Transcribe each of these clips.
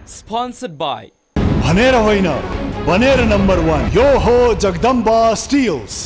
Sponsored by भनेर होइन बनेर नम्बर 1 यो हो जगदम्बा स्टिल्स।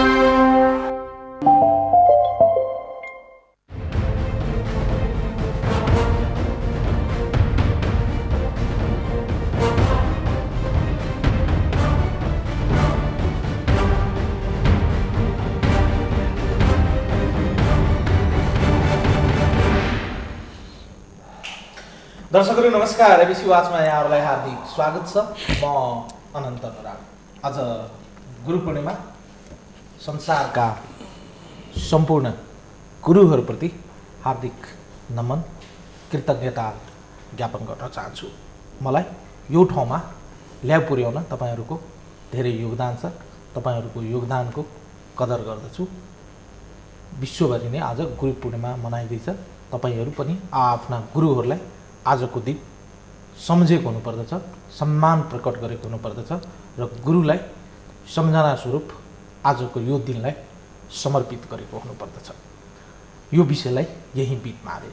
दर्शकहरू नमस्कार। एबिसी वाचमा यहाँहरूलाई हार्दिक स्वागत छ। म अनन्त अनुराग। आज गुरु पूर्णिमा, संसारका सम्पूर्ण गुरुहरूप्रति हार्दिक नमन कृतज्ञता ज्ञापन गर्न चाहन्छु। मलाई यो ठाउँमा पुर्याउन तपाईहरूको धेरै योगदान छ। तपाईहरूको योगदानको कदर गर्दछु। विश्वभरि नै आज गुरु पूर्णिमा मनाइँदैछ। तपाईहरू पनि आफ्ना गुरुहरूलाई आजको दिन सम्झेको हुनुपर्दछ, सम्मान प्रकट गरेको हुनुपर्दछ र गुरुलाई सम्झना स्वरूप आजको यो दिनलाई समर्पित गरेको हुनुपर्दछ। यो विषयलाई यही बिट मारे।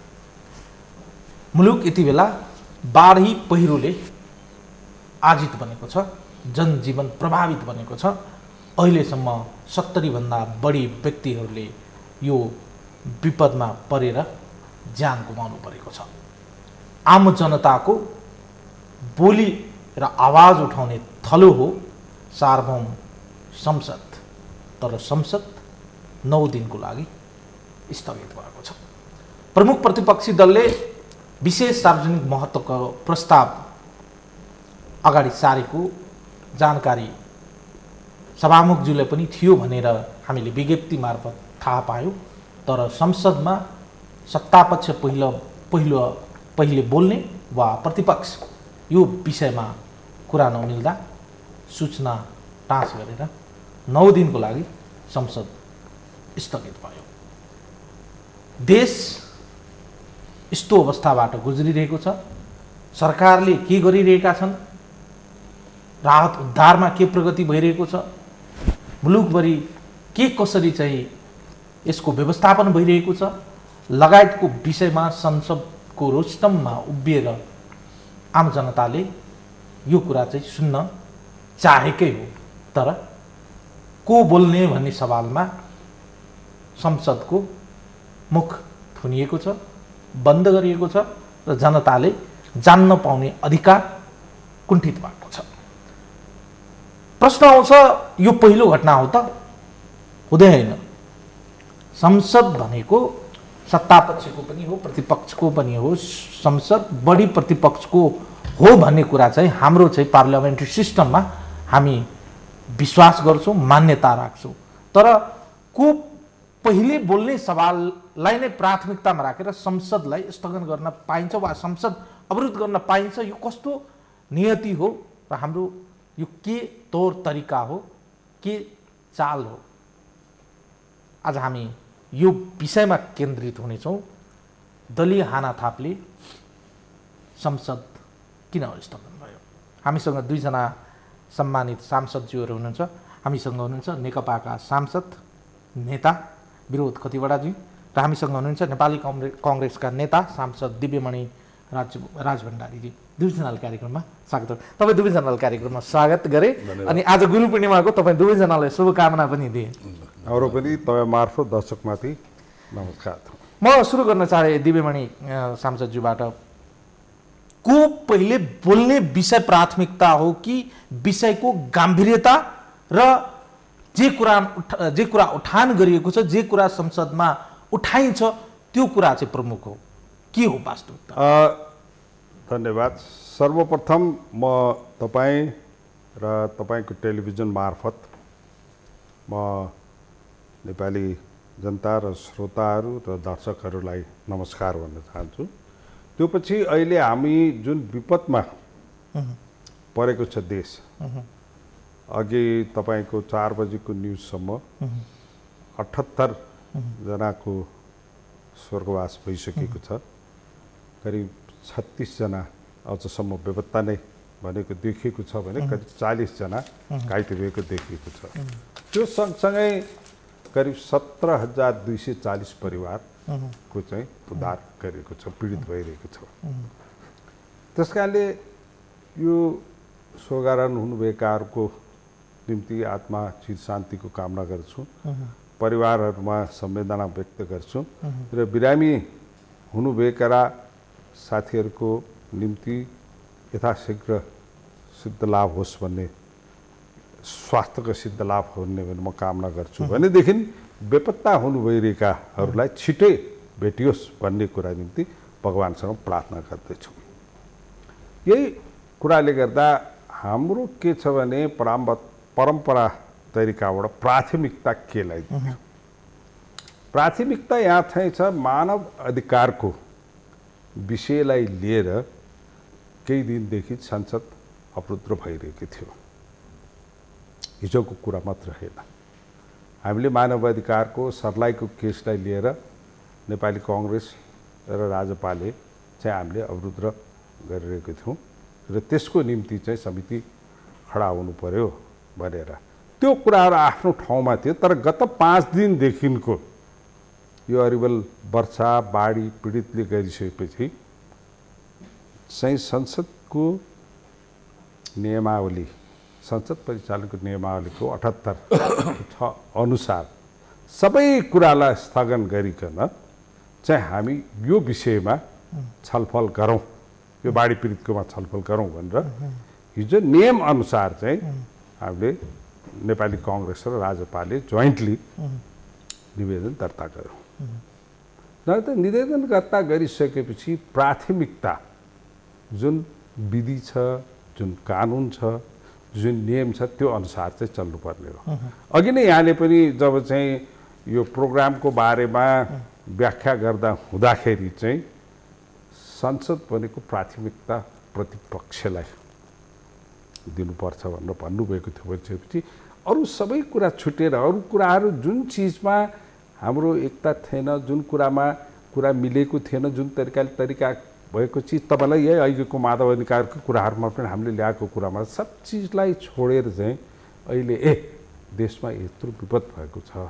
मुलुक यति बेला बाढी पहिरोले आजित बनेको छ, जनजीवन प्रभावित बनेको छ। अहिलेसम्म 70 भन्दा बढी व्यक्तिहरूले यो विपदमा परेर ज्यान गुमाउनु परेको छ। आम जनताको बोली र आवाज उठाउने थलो हो सार्वभौम संसद। तर संसद 9 दिनको लागि स्थगित भएको छ। प्रमुख प्रतिपक्षी दलले विशेष सार्वजनिक महत्त्वको प्रस्ताव अगाडि सारेको जानकारी सभामुखज्यूले पनि थियो भनेर हामीले विज्ञप्ति मार्फत थाहा पायौँ। तर संसदमा सत्तापक्ष पहिले बोल्ने वा प्रतिपक्ष यो विषयमा कुरा नमिल्दा सूचना टाँस गरेर 9 दिनको लागि संसद स्थगित भयो। देश यस्तो अवस्थाबाट गुज्रिरहेको छ। सरकारले के गरिरहेका छन्, राहत उद्धारमा के प्रगति भइरहेको छ, मुलुकभरि के कसरी चाहिँ यसको व्यवस्थापन भइरहेको छ लगायतको विषयमा संसदको रोस्टममा उभिएर आम जनताले यो कुरा चाहिँ सुन्न चाहेकै हो। तर को बोल्ने भन्ने सवालमा संसदको मुख थुनिएको छ, बन्द गरिएको छ र जनताले जान्न पाउने अधिकार कुण्ठित भएको छ। प्रश्न आउँछ, यो पहिलो घटना हो त? हुँदै होइन। संसद भनेको सत्तापक्षको पनि हो, प्रतिपक्षको पनि हो। संसद बढी प्रतिपक्षको हो भन्ने कुरा चाहिँ हाम्रो चाहिँ पार्लियामेन्ट्री सिस्टममा हामी विश्वास गर्छौँ, मान्यता राख्छौँ। तर को पहिले बोल्ने सवाललाई नै प्राथमिकतामा राखेर संसदलाई स्थगन गर्न पाइन्छ वा संसद अवरुद्ध गर्न पाइन्छ? यो कस्तो नियति हो र हाम्रो यो के तौर तरिका हो, के चाल हो? आज हामी यो विषयमा केन्द्रित हुनेछौँ। दलीय हानाथापले संसद किन स्थगन भयो? हामीसँग 2 जना सम्मानित सांसदज्यूहरू हुनुहुन्छ। हामीसँग हुनुहुन्छ नेकपाका सांसद नेता विरोध खतिवडाजी र हामीसँग हुनुहुन्छ नेपाली काङ्ग्रेसका नेता सांसद दिव्यमणि राजभण्डारीजी। 2 जनालाई कार्यक्रममा स्वागत। तपाईँ 2 जनालाई कार्यक्रममा स्वागत गरे अनि आज गुरु पूर्णिमाको तपाईँ 2 जनालाई शुभकामना पनि दिए। अरू पनि तपाईँ मार्फत दर्शकमाथि नमस्कार। म सुरु गर्न चाहे दिव्यमणि सांसदज्यूबाट। को पहिले बोल्ने विषय प्राथमिकता हो कि विषयको गाम्भीर्यता र जे कुरा उठान गरिएको छ, जे कुरा संसदमा उठाइन्छ त्यो कुरा चाहिँ प्रमुख हो? के हो वास्तविकता? धन्यवाद। सर्वप्रथम म तपाईँ र तपाईँको टेलिभिजन मार्फत म नेपाली जनता र श्रोताहरू र दर्शकहरूलाई नमस्कार भन्न चाहन्छु। त्यो पछि अहिले हामी जुन विपदमा परेको छ देश, अघि तपाईँको 4 बजेको न्युजसम्म 78 जनाको स्वर्गवास भइसकेको छ। करिब 36 जना अझसम्म बेपत्ता नै भनेको देखिएको छ भने करिब 40 जना घाइते भएको देखिएको छ। त्यो सँगसँगै करिब 17,240 परिवारको चाहिँ उद्धार गरेको छ, पीडित भइरहेको छ। त्यसकारणले यो सोगारन हुनुभएकाहरूको निम्ति आत्मा चिर शान्तिको कामना गर्छु, परिवारहरूमा संवेदना व्यक्त गर्छु र बिरामी हुनुभएका साथीहरूको निम्ति यथाशीघ्र सिद्ध लाभ होस् भन्ने, स्वास्थ्यको सिद्ध लाभ हुने भने म कामना गर्छु भनेदेखि बेपत्ता हुनु भइरहेकाहरूलाई छिटै भेटियोस् भन्ने कुरा निम्ति भगवानसँग प्रार्थना गर्दैछु। यही कुराले गर्दा हाम्रो के छ भने परम्परा तरिकाबाट प्राथमिकता केलाई दिन्छ। प्राथमिकता यहाँ चाहिँ छ मानव अधिकारको विषयलाई लिएर केही दिनदेखि संसद अवरुद्ध भइरहेको थियो। हिजोको कुरा मात्र होइन, हामीले मानव अधिकारको सर्लाहीको केसलाई लिएर नेपाली कांग्रेस र राजपाले चाहिँ हामीले अवरुद्ध गरिरहेको थियौँ र त्यसको निम्ति चाहिँ समिति खडा हुनु पर्यो भनेर त्यो कुराहरू आफ्नो ठाउँमा थियो। तर गत 5 दिनदेखिको यो अरिबल वर्षा बाढी पीडितले गरिसकेपछि चाहिँ संसदको नियमावली, संसद परिचालनको नियमावलीको 78 अनुसार सबै कुरालाई स्थगन गरिकन चाहिँ हामी यो विषयमा छलफल गरौँ, यो बाढी पीडितकोमा छलफल गरौँ भनेर हिजो नियम अनुसार चाहिँ हामीले नेपाली कांग्रेस र राजपाले जोइन्टली निवेदन दर्ता गर्यौँ। र त निवेदन दर्ता गरिसकेपछि प्राथमिकता जुन विधि छ, जुन कानुन छ, जुन नियम छ त्यो अनुसार चाहिँ चल्नुपर्ने हो। अघि नै यहाँले पनि जब चाहिँ यो प्रोग्रामको बारेमा व्याख्या गर्दा हुँदाखेरि चाहिँ संसद भनेको प्राथमिकता प्रतिपक्षलाई दिनुपर्छ भनेर भन्नुभएको थियो। भनेपछि अरू सबै कुरा छुटेर अरू कुराहरू जुन चिजमा हाम्रो एकता थिएन, जुन कुरा मिलेको थिएन, जुन तरिका भएको चिज तपाईँलाई यही अहिलेको मानव अधिकारको कुराहरूमा पनि हामीले ल्याएको कुरामा सब चिजलाई छोडेर चाहिँ अहिले देशमा यत्रो विपद भएको छ,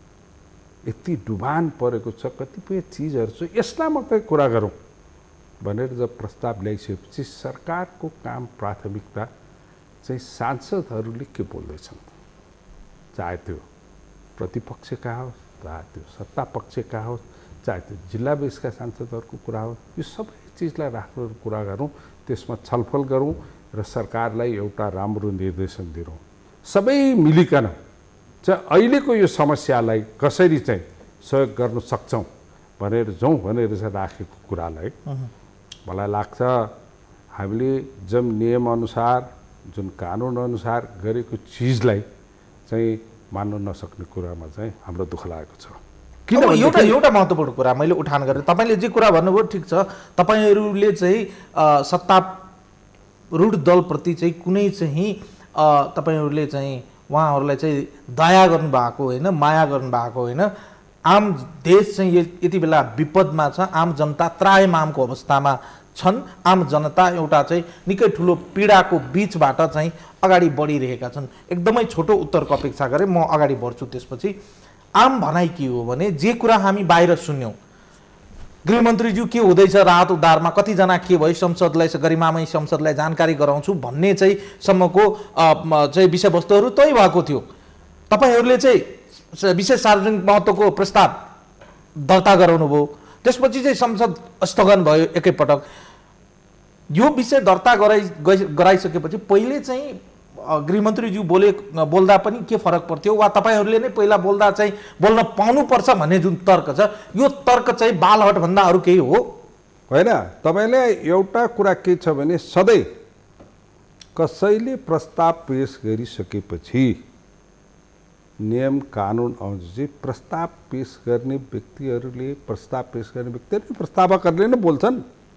यति डुबान परेको छ, कतिपय चिजहरू छ, यसलाई मात्रै कुरा गरौँ भनेर जब प्रस्ताव ल्याइसकेपछि सरकारको काम प्राथमिकता चाहिँ सांसदहरूले के बोल्दैछन्, चाहे त्यो प्रतिपक्षका होस्, चाहे त्यो सत्ता पक्षका होस्, चाहे त्यो जिल्ला बेसका सांसदहरूको कुरा होस्, यो सबै चिजलाई राख्नु कुरा गरौँ, त्यसमा छलफल गरौँ र सरकारलाई एउटा राम्रो निर्देशन दिरौँ। सबै मिलिकन चाहिँ अहिलेको यो समस्यालाई कसरी चाहिँ सहयोग गर्न सक्छौँ भनेर जाउँ भनेर चाहिँ राखेको कुरालाई मलाई लाग्छ हामीले जुन नियम अनुसार, जुन कानुन अनुसार गरेको चिजलाई चाहिँ मान्न नसक्ने कुरामा चाहिँ हाम्रो दुःख लागेको छ। एउटा महत्त्वपूर्ण कुरा मैले उठान गरेँ, तपाईँले जे कुरा भन्नुभयो ठिक छ, तपाईँहरूले चाहिँ सत्तारूढ दलप्रति चाहिँ कुनै चाहिँ तपाईँहरूले चाहिँ उहाँहरूलाई चाहिँ दया गर्नुभएको होइन, माया गर्नुभएको होइन। आम देश चाहिँ यति बेला विपदमा छ, आम जनता त्रायमामको अवस्थामा छन्, आम जनता एउटा चाहिँ निकै ठुलो पीडाको बीचबाट चाहिँ अगाडि बढिरहेका छन्। एकदमै छोटो उत्तरको अपेक्षा गरेँ, म अगाडि बढ्छु। त्यसपछि आम भनाइ के हो भने जे कुरा हामी बाहिर सुन्यौँ, गृहमन्त्रीज्यू के हुँदैछ राहत उद्धारमा, कतिजना के भयो, संसदलाई गरिमामय संसदलाई जानकारी गराउँछु भन्ने चाहिँ सम्मको चाहिँ विषयवस्तुहरू तय भएको थियो। तपाईँहरूले चाहिँ विशेष सार्वजनिक महत्त्वको प्रस्ताव दर्ता गराउनु भयो, त्यसपछि चाहिँ संसद स्थगन भयो एकैपटक। यो विषय दर्ता गराइसकेपछि पहिले चाहिँ गृहमन्त्रीज्यू बोल्दा पनि के फरक पर्थ्यो, वा तपाईँहरूले नै पहिला बोल्दा चाहिँ बोल्न पाउनुपर्छ भन्ने जुन तर्क छ, यो तर्क चाहिँ बालहटभन्दा अरू केही हो होइन। तपाईँले एउटा कुरा के छ भने सधैँ कसैले प्रस्ताव पेश गरिसकेपछि नियम कानुन अनुसार प्रस्ताव पेश गर्ने व्यक्तिहरूले प्रस्तावकहरूले नै बोल्छन्।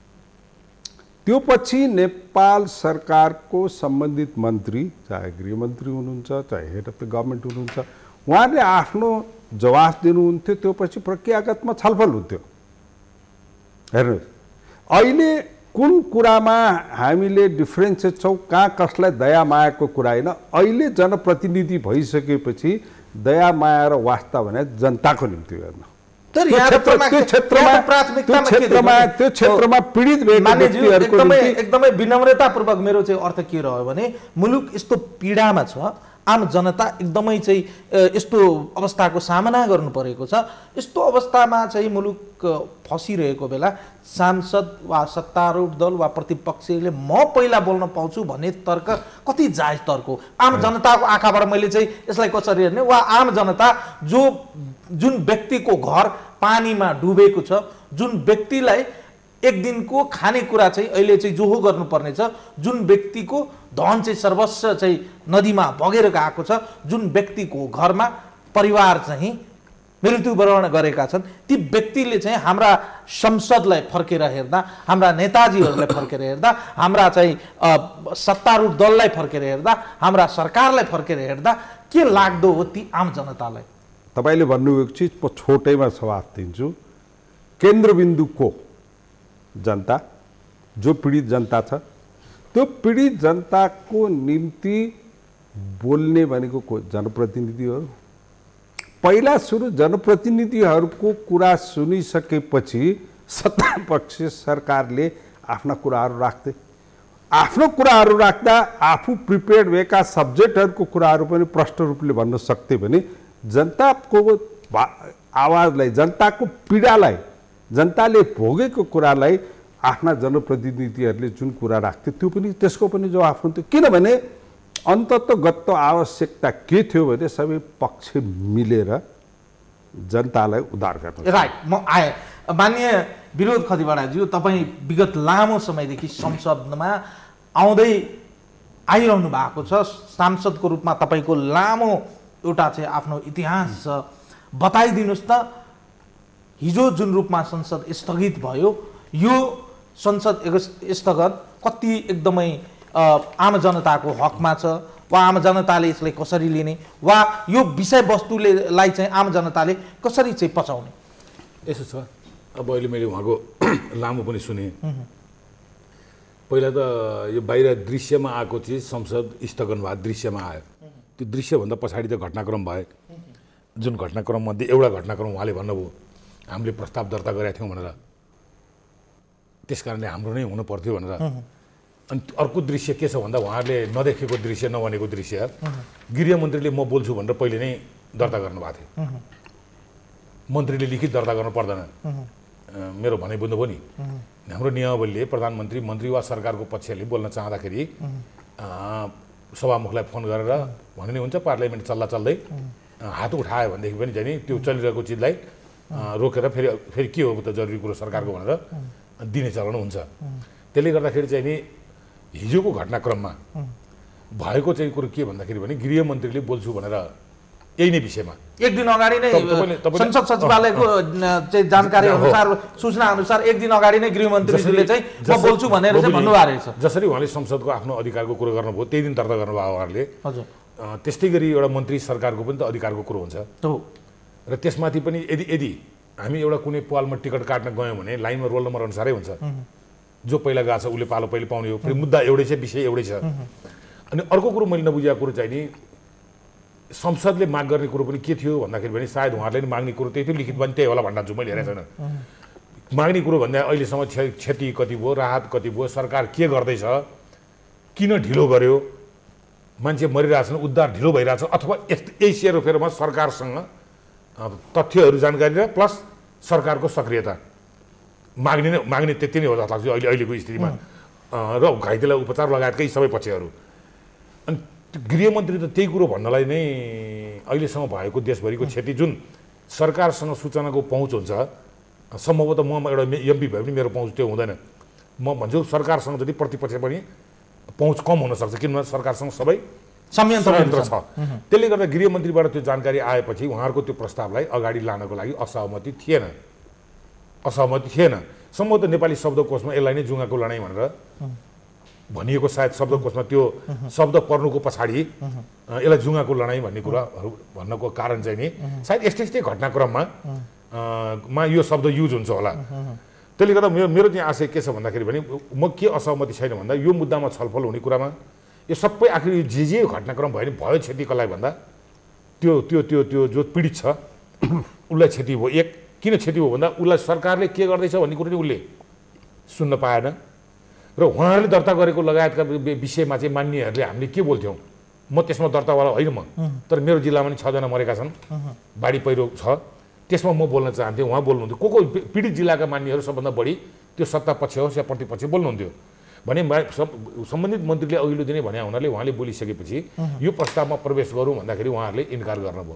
त्यो पछि नेपाल सरकारको सम्बन्धित मन्त्री, चाहे गृहमन्त्री हुनुहुन्छ, चाहे हेड अफ द गभर्मेन्ट हुनुहुन्छ, उहाँले आफ्नो जवाफ दिनुहुन्थ्यो। त्यो पछि प्रक्रियागतमा छलफल हुन्थ्यो। हेर्नुहोस्, अहिले कुन कुरामा हामीले डिफ्रेन्सेस छौँ, कहाँ कसलाई दया मायाको कुरा होइन। अहिले जनप्रतिनिधि भइसकेपछि दया माया र वास्ता भने जनताको निम्ति गर्न, तर यहाँ त्यो क्षेत्रमा पीडित एकदमै विनम्रतापूर्वक मेरो चाहिँ अर्थ के रह्यो भने मुलुक यस्तो पीडामा छ, आम जनता एकदमै चाहिँ यस्तो अवस्थाको सामना गर्नु परेको छ। यस्तो अवस्थामा चाहिँ मुलुक फसिरहेको बेला सांसद वा सत्तारूढ दल वा प्रतिपक्षले म पहिला बोल्न पाउँछु भन्ने तर्क कति जायज तर्क हो? आम जनताको आँखाबाट मैले चाहिँ यसलाई कसरी हेर्ने? वा आम जनता जुन व्यक्तिको घर पानीमा डुबेको छ, जुन व्यक्तिलाई एक दिनको खानेकुरा चाहिँ अहिले चाहिँ जोहो गर्नुपर्ने छ, जुन व्यक्तिको धन चाहिँ सर्वस्व चाहिँ नदीमा बगेर गएको छ, जुन व्यक्तिको घरमा परिवार चाहिँ मृत्युवरण गरेका छन्, ती व्यक्तिले चाहिँ हाम्रा संसदलाई फर्केर हेर्दा, हाम्रा नेताजीहरूलाई फर्केर हेर्दा, हाम्रा चाहिँ सत्तारूढ दललाई फर्केर हेर्दा, हाम्रा सरकारलाई फर्केर हेर्दा के लाग्दो हो ती आम जनतालाई? तपाईले भन्नुभएको चिज म छोटैमा जवाफ दिन्छु। केन्द्रबिन्दु को जनता, जो पीडित जनता छ, त्यो पीडित जनताको निम्ति बोल्ने भनेको को? जनप्रतिनिधिहरू। पहिला सुरु जनप्रतिनिधिहरूको कुरा सुनिसकेपछि सत्तापक्ष सरकारले आफ्ना कुराहरू राख्थे। आफ्नो कुराहरू राख्दा आफू प्रिपेयर्ड भएका सब्जेक्टहरूको कुराहरू पनि प्रष्ट रूपले भन्न सक्थे भने जनताको आवाजलाई, जनताको पीडालाई, जनताले भोगेको कुरालाई आफ्ना जनप्रतिनिधिहरूले जुन कुरा राख्थे त्यो पनि त्यसको पनि जवाफ हुन्थ्यो। किनभने अन्ततगत आवश्यकता के थियो भने सबै पक्ष मिलेर जनतालाई उद्धार गर्न। राइट, म आएँ। माननीय विरोध खतिवडाज्यू, तपाईँ विगत लामो समयदेखि संसदमा आइरहनु भएको छ। सांसदको रूपमा तपाईँको लामो एउटा चाहिँ आफ्नो इतिहास छ। बताइदिनुहोस् त, हिजो जुन रूपमा संसद स्थगित भयो, यो संसद स्थगन कति एकदमै आम जनताको हकमा छ, वा आम जनताले यसलाई कसरी लिने, वा यो विषयवस्तुलाई चाहिँ आम जनताले कसरी चाहिँ पचाउने? यसो छ, अब अहिले मैले उहाँको लामो पनि सुने। पहिला त यो बाहिर दृश्यमा आएको चिज संसद स्थगन भए दृश्यमा आयो। त्यो दृश्यभन्दा पछाडि त घटनाक्रम भयो। जुन घटनाक्रममध्ये एउटा घटनाक्रम उहाँले भन्नुभयो हामीले प्रस्ताव दर्ता गरेका थियौँ भनेर, त्यस कारणले हाम्रो नै हुनु पर्थ्यो भनेर। अनि अर्को दृश्य के छ भन्दा उहाँहरूले नदेखेको दृश्य, नभनेको दृश्य, गृहमन्त्रीले म बोल्छु भनेर पहिले नै दर्ता गर्नुभएको थियो। मन्त्रीले लिखित दर्ता गर्नु पर्दैन, मेरो भनाइ बुझ्नुभयो नि। हाम्रो नियमावलीले प्रधानमन्त्री, मन्त्री वा सरकारको पक्षले बोल्न चाहँदाखेरि सभामुखलाई फोन गरेर भन्ने हुन्छ, पार्लियामेन्ट चल्दा चल्दै हात उठायो भनेदेखि पनि चाहिँ नि त्यो चलिरहेको चिजलाई रोकेर फेरि के हो त जरुरी कुरो सरकारको भनेर दिने चलन हुन्छ। त्यसले गर्दाखेरि चाहिँ नि हिजोको घटनाक्रममा भएको चाहिँ कुरो के भन्दाखेरि भने गृहमन्त्रीले बोल्छु भनेर यही नै विषयमा एक दिन अगाडि नै संसद सचिवालयको चाहिँ जानकारी अनुसार, सूचना अनुसार एक दिन अगाडि नै गृहमन्त्रीले चाहिँ म बोल्छु भनेर चाहिँ भन्नुभएको रहेछ। जसरी उहाँले संसदको आफ्नो अधिकारको कुरो गर्नुभयो त्यही दिन दर्ता गर्नुभयो उहाँहरूले। हजुर, त्यस्तै गरी एउटा मन्त्री सरकारको पनि त अधिकारको कुरो हुन्छ। र त्यसमाथि पनि यदि हामी एउटा कुनै पालमा टिकट काट्न गयौँ भने लाइनमा रोल नम्बर अनुसारै हुन्छ। जो पहिला गएको छ उसले पालो पहिले पाउने हो। फेरि मुद्दा एउटै छ, विषय एउटै छ। अनि अर्को कुरो मैले नबुझेको कुरो चाहिँ नि संसदले माग गर्ने कुरो पनि के थियो भन्दाखेरि भने सायद उहाँहरूले नि माग्ने कुरो त्यही थियो, लिखित पनि त्यही होला भन्छु, मैले हेरेको छैन। माग्ने कुरो भन्दा अहिलेसम्म क्षति कति भयो, राहत कति भयो, सरकार के गर्दैछ, किन ढिलो गर्यो, मान्छे मरिरहेछन्, उद्धार ढिलो भइरहेछ, अथवा यही सेरोफेरोमा सरकारसँग तथ्यहरू जानकारी र प्लस सरकारको सक्रियता माग्ने त्यति नै हो जस्तो लाग्छ अहिलेको स्थितिमा। र घाइतेलाई उपचार लगायतकै सबै पक्षहरू। अनि गृहमन्त्री त त्यही कुरो भन्नलाई नै अहिलेसम्म भएको देशभरिको क्षति जुन सरकारसँग सूचनाको पहुँच हुन्छ, सम्भवतः म एउटा एमपी भए पनि मेरो पहुँच त्यो हुँदैन। म भन्छु सरकारसँग जति प्रतिपक्ष पनि पहुँच कम हुनसक्छ, किनभने सरकारसँग सबै संयन्त्र छ। त्यसले गर्दा गृहमन्त्रीबाट त्यो जानकारी आएपछि उहाँहरूको त्यो प्रस्तावलाई अगाडि लानको लागि असहमति थिएन। सम्भवतः नेपाली शब्दकोशमा यसलाई नै जुङ्गाको लडाइँ भनेर भनिएको, सायद शब्दकोशमा त्यो शब्द पर्नुको पछाडि यसलाई जुङ्गाको लडाइँ भन्ने कुराहरू भन्नको कारण चाहिँ नि सायद यस्तै घटनाक्रममा यो शब्द युज हुन्छ होला। त्यसले गर्दा मेरो चाहिँ आशय के छ भन्दाखेरि भने म के असहमति छैन भन्दा यो मुद्दामा छलफल हुने कुरामा यो सबै आखिर जे घटनाक्रम भयो नि भयो, क्षति कसलाई भन्दा त्यो जो पीडित छ उसलाई क्षति भयो। एक किन क्षति हो भन्दा उसलाई सरकारले के गर्दैछ भन्ने कुरो नि उसले सुन्न पाएन र उहाँहरूले दर्ता गरेको लगायतका विषयमा चाहिँ मान्यहरूले हामीले के बोल्थ्यौँ म त्यसमा दर्तावाला होइन म तर मेरो जिल्लामा नि 6 जना मरेका छन् बाढी पहिरो छ त्यसमा म बोल्न चाहन्थेँ उहाँ बोल्नुहुन्थ्यो को पीडित जिल्लाका मान्यहरू सबभन्दा बढी त्यो सत्ता पक्ष होस् या प्रतिपक्ष बोल्नुहुन्थ्यो भने सम्बन्धित मन्त्रीले अघिल्लो दिनै भने हुनाले उहाँले बोलिसकेपछि यो प्रस्तावमा प्रवेश गरौँ भन्दाखेरि उहाँहरूले इन्कार गर्नुभयो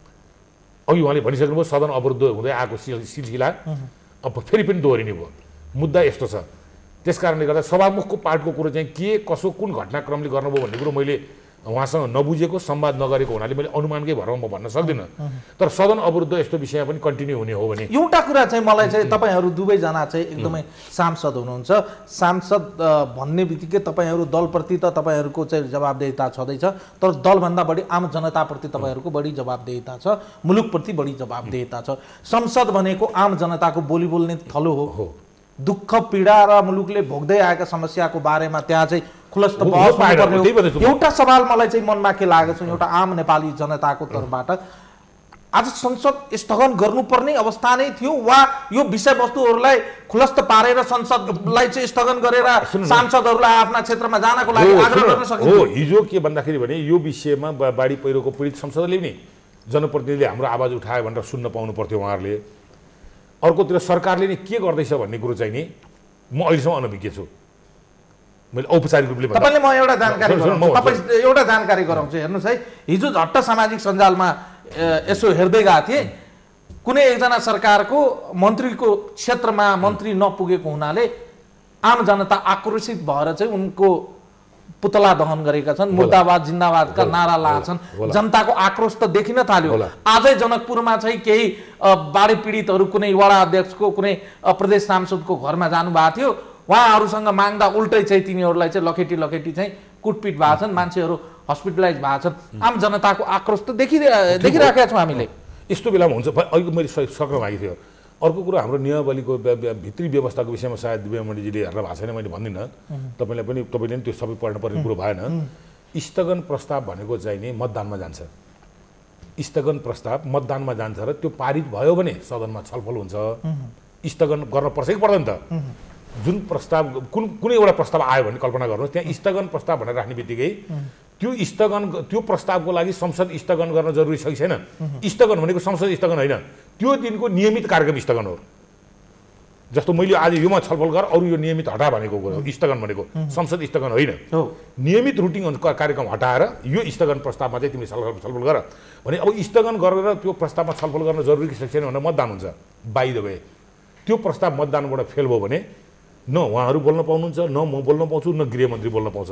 अघि उहाँले भनिसक्नुभयो सदन अवरुद्ध हुँदै आएको सिलसिला अब फेरि पनि दोहोरिने भयो मुद्दा यस्तो छ त्यस कारणले गर्दा सभामुखको पार्टको कुरो चाहिँ के कसो कुन घटनाक्रमले गर्नुभयो भन्ने कुरो मैले उहाँसँग नबुझेको संवाद नगरेको हुनाले मैले अनुमानकै भरमा म भन्न सक्दिनँ तर सदन अवरुद्ध यस्तो विषयमा पनि कन्टिन्यू हुने हो भने एउटा कुरा चाहिँ मलाई चाहिँ तपाईँहरू दुवैजना चाहिँ एकदमै सांसद हुनुहुन्छ सांसद भन्ने बित्तिकै तपाईँहरू दलप्रति त तपाईँहरूको चाहिँ जवाबदेहिता छँदैछ तर दलभन्दा बढी आम जनताप्रति तपाईँहरूको बढी जवाबदेहिता छ मुलुकप्रति बढी जवाबदेहिता छ संसद भनेको आम जनताको बोली बोल्ने थलो हो दुःख पीडा र मुलुकले भोग्दै आएका समस्याको बारेमा त्यहाँ चाहिँ खुलस्त बहस हुनुपर्ने हो एउटा सवाल मलाई चाहिँ मनमा के लागेको छ एउटा आम नेपाली जनताको तर्फबाट आज संसद स्थगन गर्नुपर्ने अवस्था नै थियो वा यो विषयवस्तुहरूलाई खुलस्त पारेर संसदलाई चाहिँ स्थगन गरेर सांसदहरूलाई आफ्ना क्षेत्रमा जानको लागि आग्रह गर्न सकिन्छ हो हिजो के भन्दाखेरि भने यो विषयमा बाढी पहिरोको पीडित संसदले नि जनप्रतिनिधिले हाम्रो आवाज उठायो भनेर सुन्न पाउनु पर्थ्यो उहाँहरूले अर्कोतिर सरकारले नि के गर्दैछ भन्ने कुरो चाहिँ नि म अहिलेसम्म अनभिज्ञ छु मैले औपचारिक रूपले तपाईँले म एउटा जानकारी गराउँछु तपाईँ एउटा जानकारी गराउँछु हेर्नुहोस् है हिजो झट्ट सामाजिक सञ्जालमा यसो हेर्दै गएको थिएँ कुनै एकजना सरकारको मन्त्रीको क्षेत्रमा मन्त्री नपुगेको हुनाले आम जनता आक्रोशित भएर चाहिँ उनको पुतला दहन गरेका छन् मुर्दाबाद जिन्दाबादका नारा लाछन् जनताको आक्रोश त देखिन थाल्यो आजै जनकपुरमा चाहिँ केही बाढी पीडितहरू कुनै वडा अध्यक्षको कुनै प्रदेश सांसदको घरमा जानुभएको थियो उहाँहरूसँग माग्दा उल्टै चाहिँ तिनीहरूलाई चाहिँ लखेटी चाहिँ कुटपिट भएको छन् मान्छेहरू हस्पिटलाइज भएको छन् आम जनताको आक्रोश त देखिराखेका छौँ हामीले यस्तो बेलामा हुन्छ अघि मैले सक्न मागेको थियो अर्को कुरो हाम्रो नियमावलीको भित्री व्यवस्थाको विषयमा सायद दिव्यामणिजीले हेर्न भएको छैन मैले भन्दिनँ तपाईँले पनि त्यो सबै पढ्नुपर्ने कुरो भएन स्थगन प्रस्ताव भनेको चाहिँ नि मतदानमा जान्छ स्थगन प्रस्ताव मतदानमा जान्छ र त्यो पारित भयो भने सदनमा छलफल हुन्छ स्थगन गर्न पर्छ कि पर्दैन त जुन प्रस्ताव कुनै एउटा प्रस्ताव आयो भने कल्पना गर्नुहोस् त्यहाँ स्थगन प्रस्ताव भनेर राख्ने बित्तिकै त्यो प्रस्तावको लागि संसद स्थगन गर्न जरुरी छ कि छैन स्थगन भनेको संसद स्थगन होइन त्यो दिनको नियमित कार्यक्रम स्थगन हो जस्तो मैले आज योमा छलफल गर अरू यो नियमित हटा भनेको कुरो स्थगन भनेको संसद स्थगन होइन नियमित रुटिन कार्यक्रम हटाएर यो स्थगन प्रस्तावमा चाहिँ तिमीले छलफल गर भने अब स्थगन गरेर त्यो प्रस्तावमा छलफल गर्न जरुरी छ छैन भनेर मतदान हुन्छ बाइ द वे त्यो प्रस्ताव मतदानबाट फेल भयो भने न उहाँहरू बोल्न पाउनुहुन्छ न म बोल्न पाउँछु न गृहमन्त्री बोल्न पाउँछ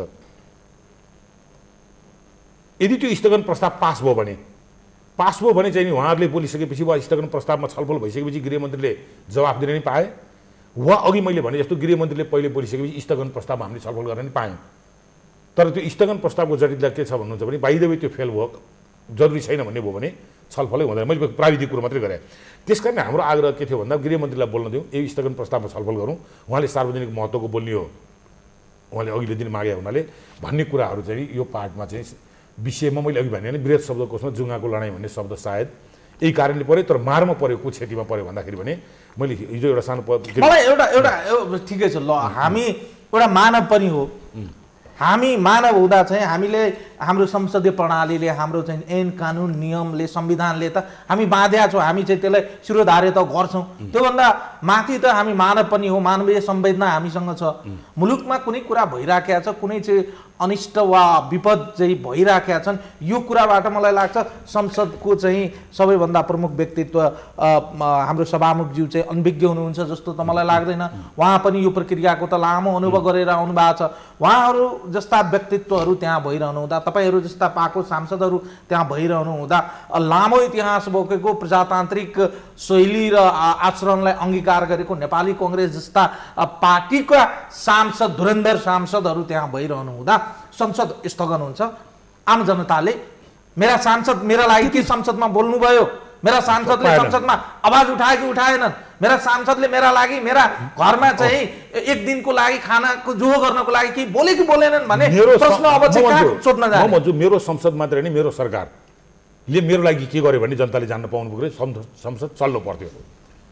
यदि त्यो स्थगन प्रस्ताव पास भयो भने चाहिँ नि उहाँहरूले बोलिसकेपछि वा स्थगन प्रस्तावमा छलफल भइसकेपछि गृहमन्त्रीले जवाफ दिन नि पाए वा अघि मैले भने जस्तो गृहमन्त्रीले पहिले बोलिसकेपछि स्थगन प्रस्तावमा हामीले छलफल गर्न नि पायौँ तर त्यो स्थगन प्रस्तावको जटिलता के छ भन्नुहुन्छ भने बाइ द वे त्यो फेल भयो जरुरी छैन भन्ने भयो भने छलफलै हुँदैन मैले प्राविधिक कुरो मात्रै गरेँ त्यस कारण हाम्रो आग्रह के थियो भन्दा गृहमन्त्रीलाई बोल्न दिउँ यो स्थगन प्रस्तावमा छलफल गरौँ उहाँले सार्वजनिक महत्त्वको बोल्ने हो उहाँले अघिल्लो दिन मागे हुनाले भन्ने कुराहरू चाहिँ यो पार्टमा चाहिँ विषयमा मैले अघि भने वृहत शब्दकोशमा जुङ्गाको लडाइँ भन्ने शब्द सायद यही कारणले पर्यो तर मारमा पर्यो को क्षतिमा पर्यो भन्दाखेरि भने मैले हिजो एउटा सानो मलाई एउटा ठिकै छ ल हामी एउटा मानव पनि हो हामी मानव हुँदा चाहिँ हामीले हाम्रो संसदीय प्रणालीले हाम्रो चाहिँ ऐन कानुन नियमले संविधानले त हामी बाँध्या छौँ हामी चाहिँ त्यसलाई शिरोधार्य त गर्छौँ त्योभन्दा माथि त हामी मानव पनि हो मानवीय संवेदना हामीसँग छ मुलुकमा कुनै कुरा भइराखेका छ कुनै चाहिँ अनिष्ट वा विपद चाहिँ भइराखेका छन् यो कुराबाट मलाई लाग्छ संसदको चाहिँ सबैभन्दा प्रमुख व्यक्तित्व हाम्रो सभामुखज्यू चाहिँ अनभिज्ञ हुनुहुन्छ जस्तो त मलाई लाग्दैन उहाँ पनि यो प्रक्रियाको त लामो अनुभव गरेर आउनु भएको छ उहाँहरू जस्ता व्यक्तित्वहरू त्यहाँ भइरहनु हुँदा तपाईँहरू जस्ता पाएको सांसदहरू त्यहाँ भइरहनु हुँदा लामो इतिहास बोकेको प्रजातान्त्रिक शैली र आचरणलाई अङ्गीकार गरेको नेपाली कङ्ग्रेस जस्ता पार्टीका सांसद धुरन्धर सांसदहरू त्यहाँ भइरहनु हुँदा संसद स्थगन हुन्छ आम जनताले मेरा सांसद मेरा लागि के संसदमा बोल्नुभयो मेरा सांसदले संसदमा आवाज उठाए कि उठाएनन् मेरा सांसदले मेरा लागि मेरा घरमा चाहिँ एक दिनको लागि खानाको जोहो गर्नको लागि के बोले कि बोलेनन् भने प्रश्न अब चाहिँ कहाँ सोध्न जाने म भन्छु मेरो संसद मात्र हैन मेरो सरकारले मेरो लागि के गर्यो भने जनताले जान्न पाउनु पर्यो संसद चल्नु पर्थ्यो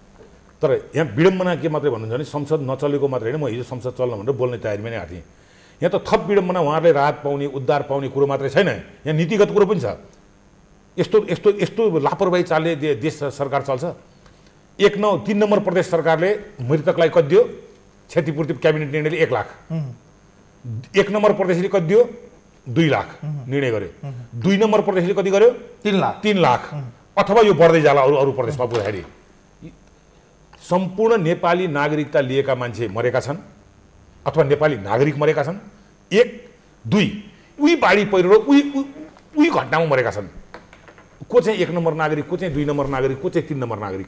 तर यहाँ विडम्बना के मात्रै भन्नुहुन्छ भने संसद नचलेको मात्रै होइन, म हिजो संसद चल्न भनेर बोल्ने तयारीमा नै आएको थिएँ। यहाँ त थप विडम्बना उहाँहरूले राहत पाउने उद्धार पाउने कुरो मात्रै छैन, यहाँ नीतिगत कुरो पनि छ। यस्तो यस्तो यस्तो लापरवाही चालले देश सरकार चल्छ। 3 नम्बर प्रदेश सरकारले मृतकलाई कति दियो? क्षतिपूर्ति क्याबिनेट निर्णयले 1 लाख। 1 नम्बर प्रदेशले कति दियो? 2 लाख निर्णय गर्यो। 2 नम्बर प्रदेशले कति गर्यो? 3 लाख। अथवा यो बढ्दै जाला अरू प्रदेशमा पुग्दाखेरि। सम्पूर्ण नेपाली नागरिकता लिएका मान्छे मरेका छन् अथवा नेपाली नागरिक मरेका छन्। 1, 2 उही बाढी पहिरो र उही घटनामा मरेका छन्। को चाहिँ 1 नम्बर नागरिक, को चाहिँ 2 नम्बर नागरिक, को चाहिँ 3 नम्बर नागरिक?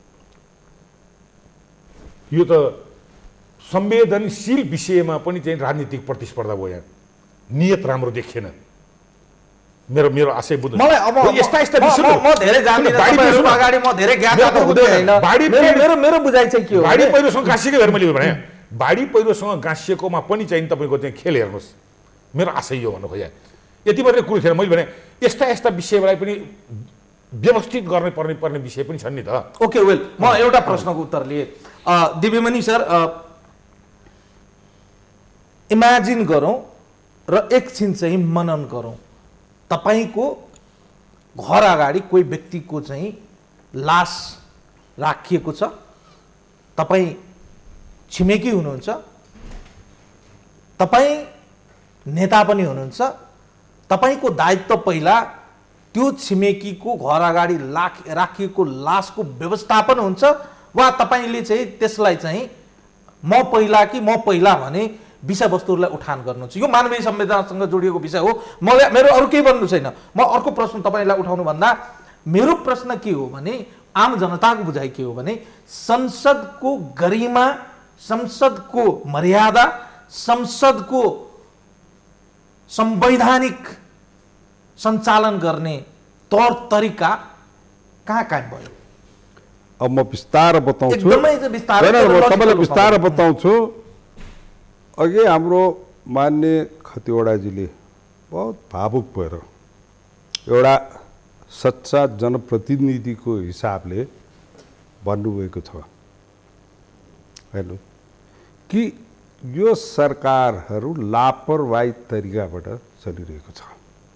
यो त संवेदनशील विषयमा पनि चाहिँ राजनीतिक प्रतिस्पर्धा भयो। यहाँ नियत राम्रो देखिएन। मेरो आशय बुझ्नु। मलाई अब यस्ता विषय म धेरै जान्दिनँ, तपाईहरु अगाडि म धेरै ज्ञाता त हुँदैन। मेरो बुझाइ चाहिँ के हो? बाढी पहिरोसँग गाँसिएको हेर, मैले भने बाढी पहिरोसँग गाँसिएकोमा पनि चाहिँ तपाईको चाहिँ खेल हेर्नुहोस्। मेरो आशय यो भन्नु खोजेँ। यति मात्रै कुरो थिएन। मैले भने यस्ता विषयलाई पनि व्यवस्थित गर्ने पर्ने विषय पनि छन् नि त। ओके वेल, म एउटा प्रश्नको उत्तर लिए। दिव्यमणि सर, इमेजिन गरौँ र एकछिन चाहिँ मनन गरौँ। तपाईको घर अगाडि कोही व्यक्तिको चाहिँ लास राखिएको छ, तपाईँ छिमेकी हुनुहुन्छ, तपाईँ नेता पनि हुनुहुन्छ, तपाईको दायित्व पहिला त्यो छिमेकीको घर अगाडि राखिएको लासको व्यवस्थापन हुन्छ, वा तपाईँले चाहिँ त्यसलाई चाहिँ म पहिला भने विषयवस्तुहरूलाई उठान गर्नुहुन्छ? यो मानवीय संवेदनासँग जोडिएको विषय हो। मेरो अरू केही भन्नु छैन। म अर्को प्रश्न तपाईँलाई उठाउनु भन्दा मेरो प्रश्न के हो भने, आम जनताको बुझाइ के हो भने, संसदको गरिमा, संसदको मर्यादा, संसदको संवैधानिक सञ्चालन गर्ने तौर तरिका कहाँ कायम भयो? अब म विस्तार बताउँछु। एकदमै विस्तार विस्तार बताउँछु। अघि हाम्रो मान्य खतिवडाजीले बहुत भावुक भएर एउटा सच्चा जनप्रतिनिधिको हिसाबले भन्नुभएको छ हेर्नु कि यो सरकारहरू लापरवाही तरिकाबाट चलिरहेको छ।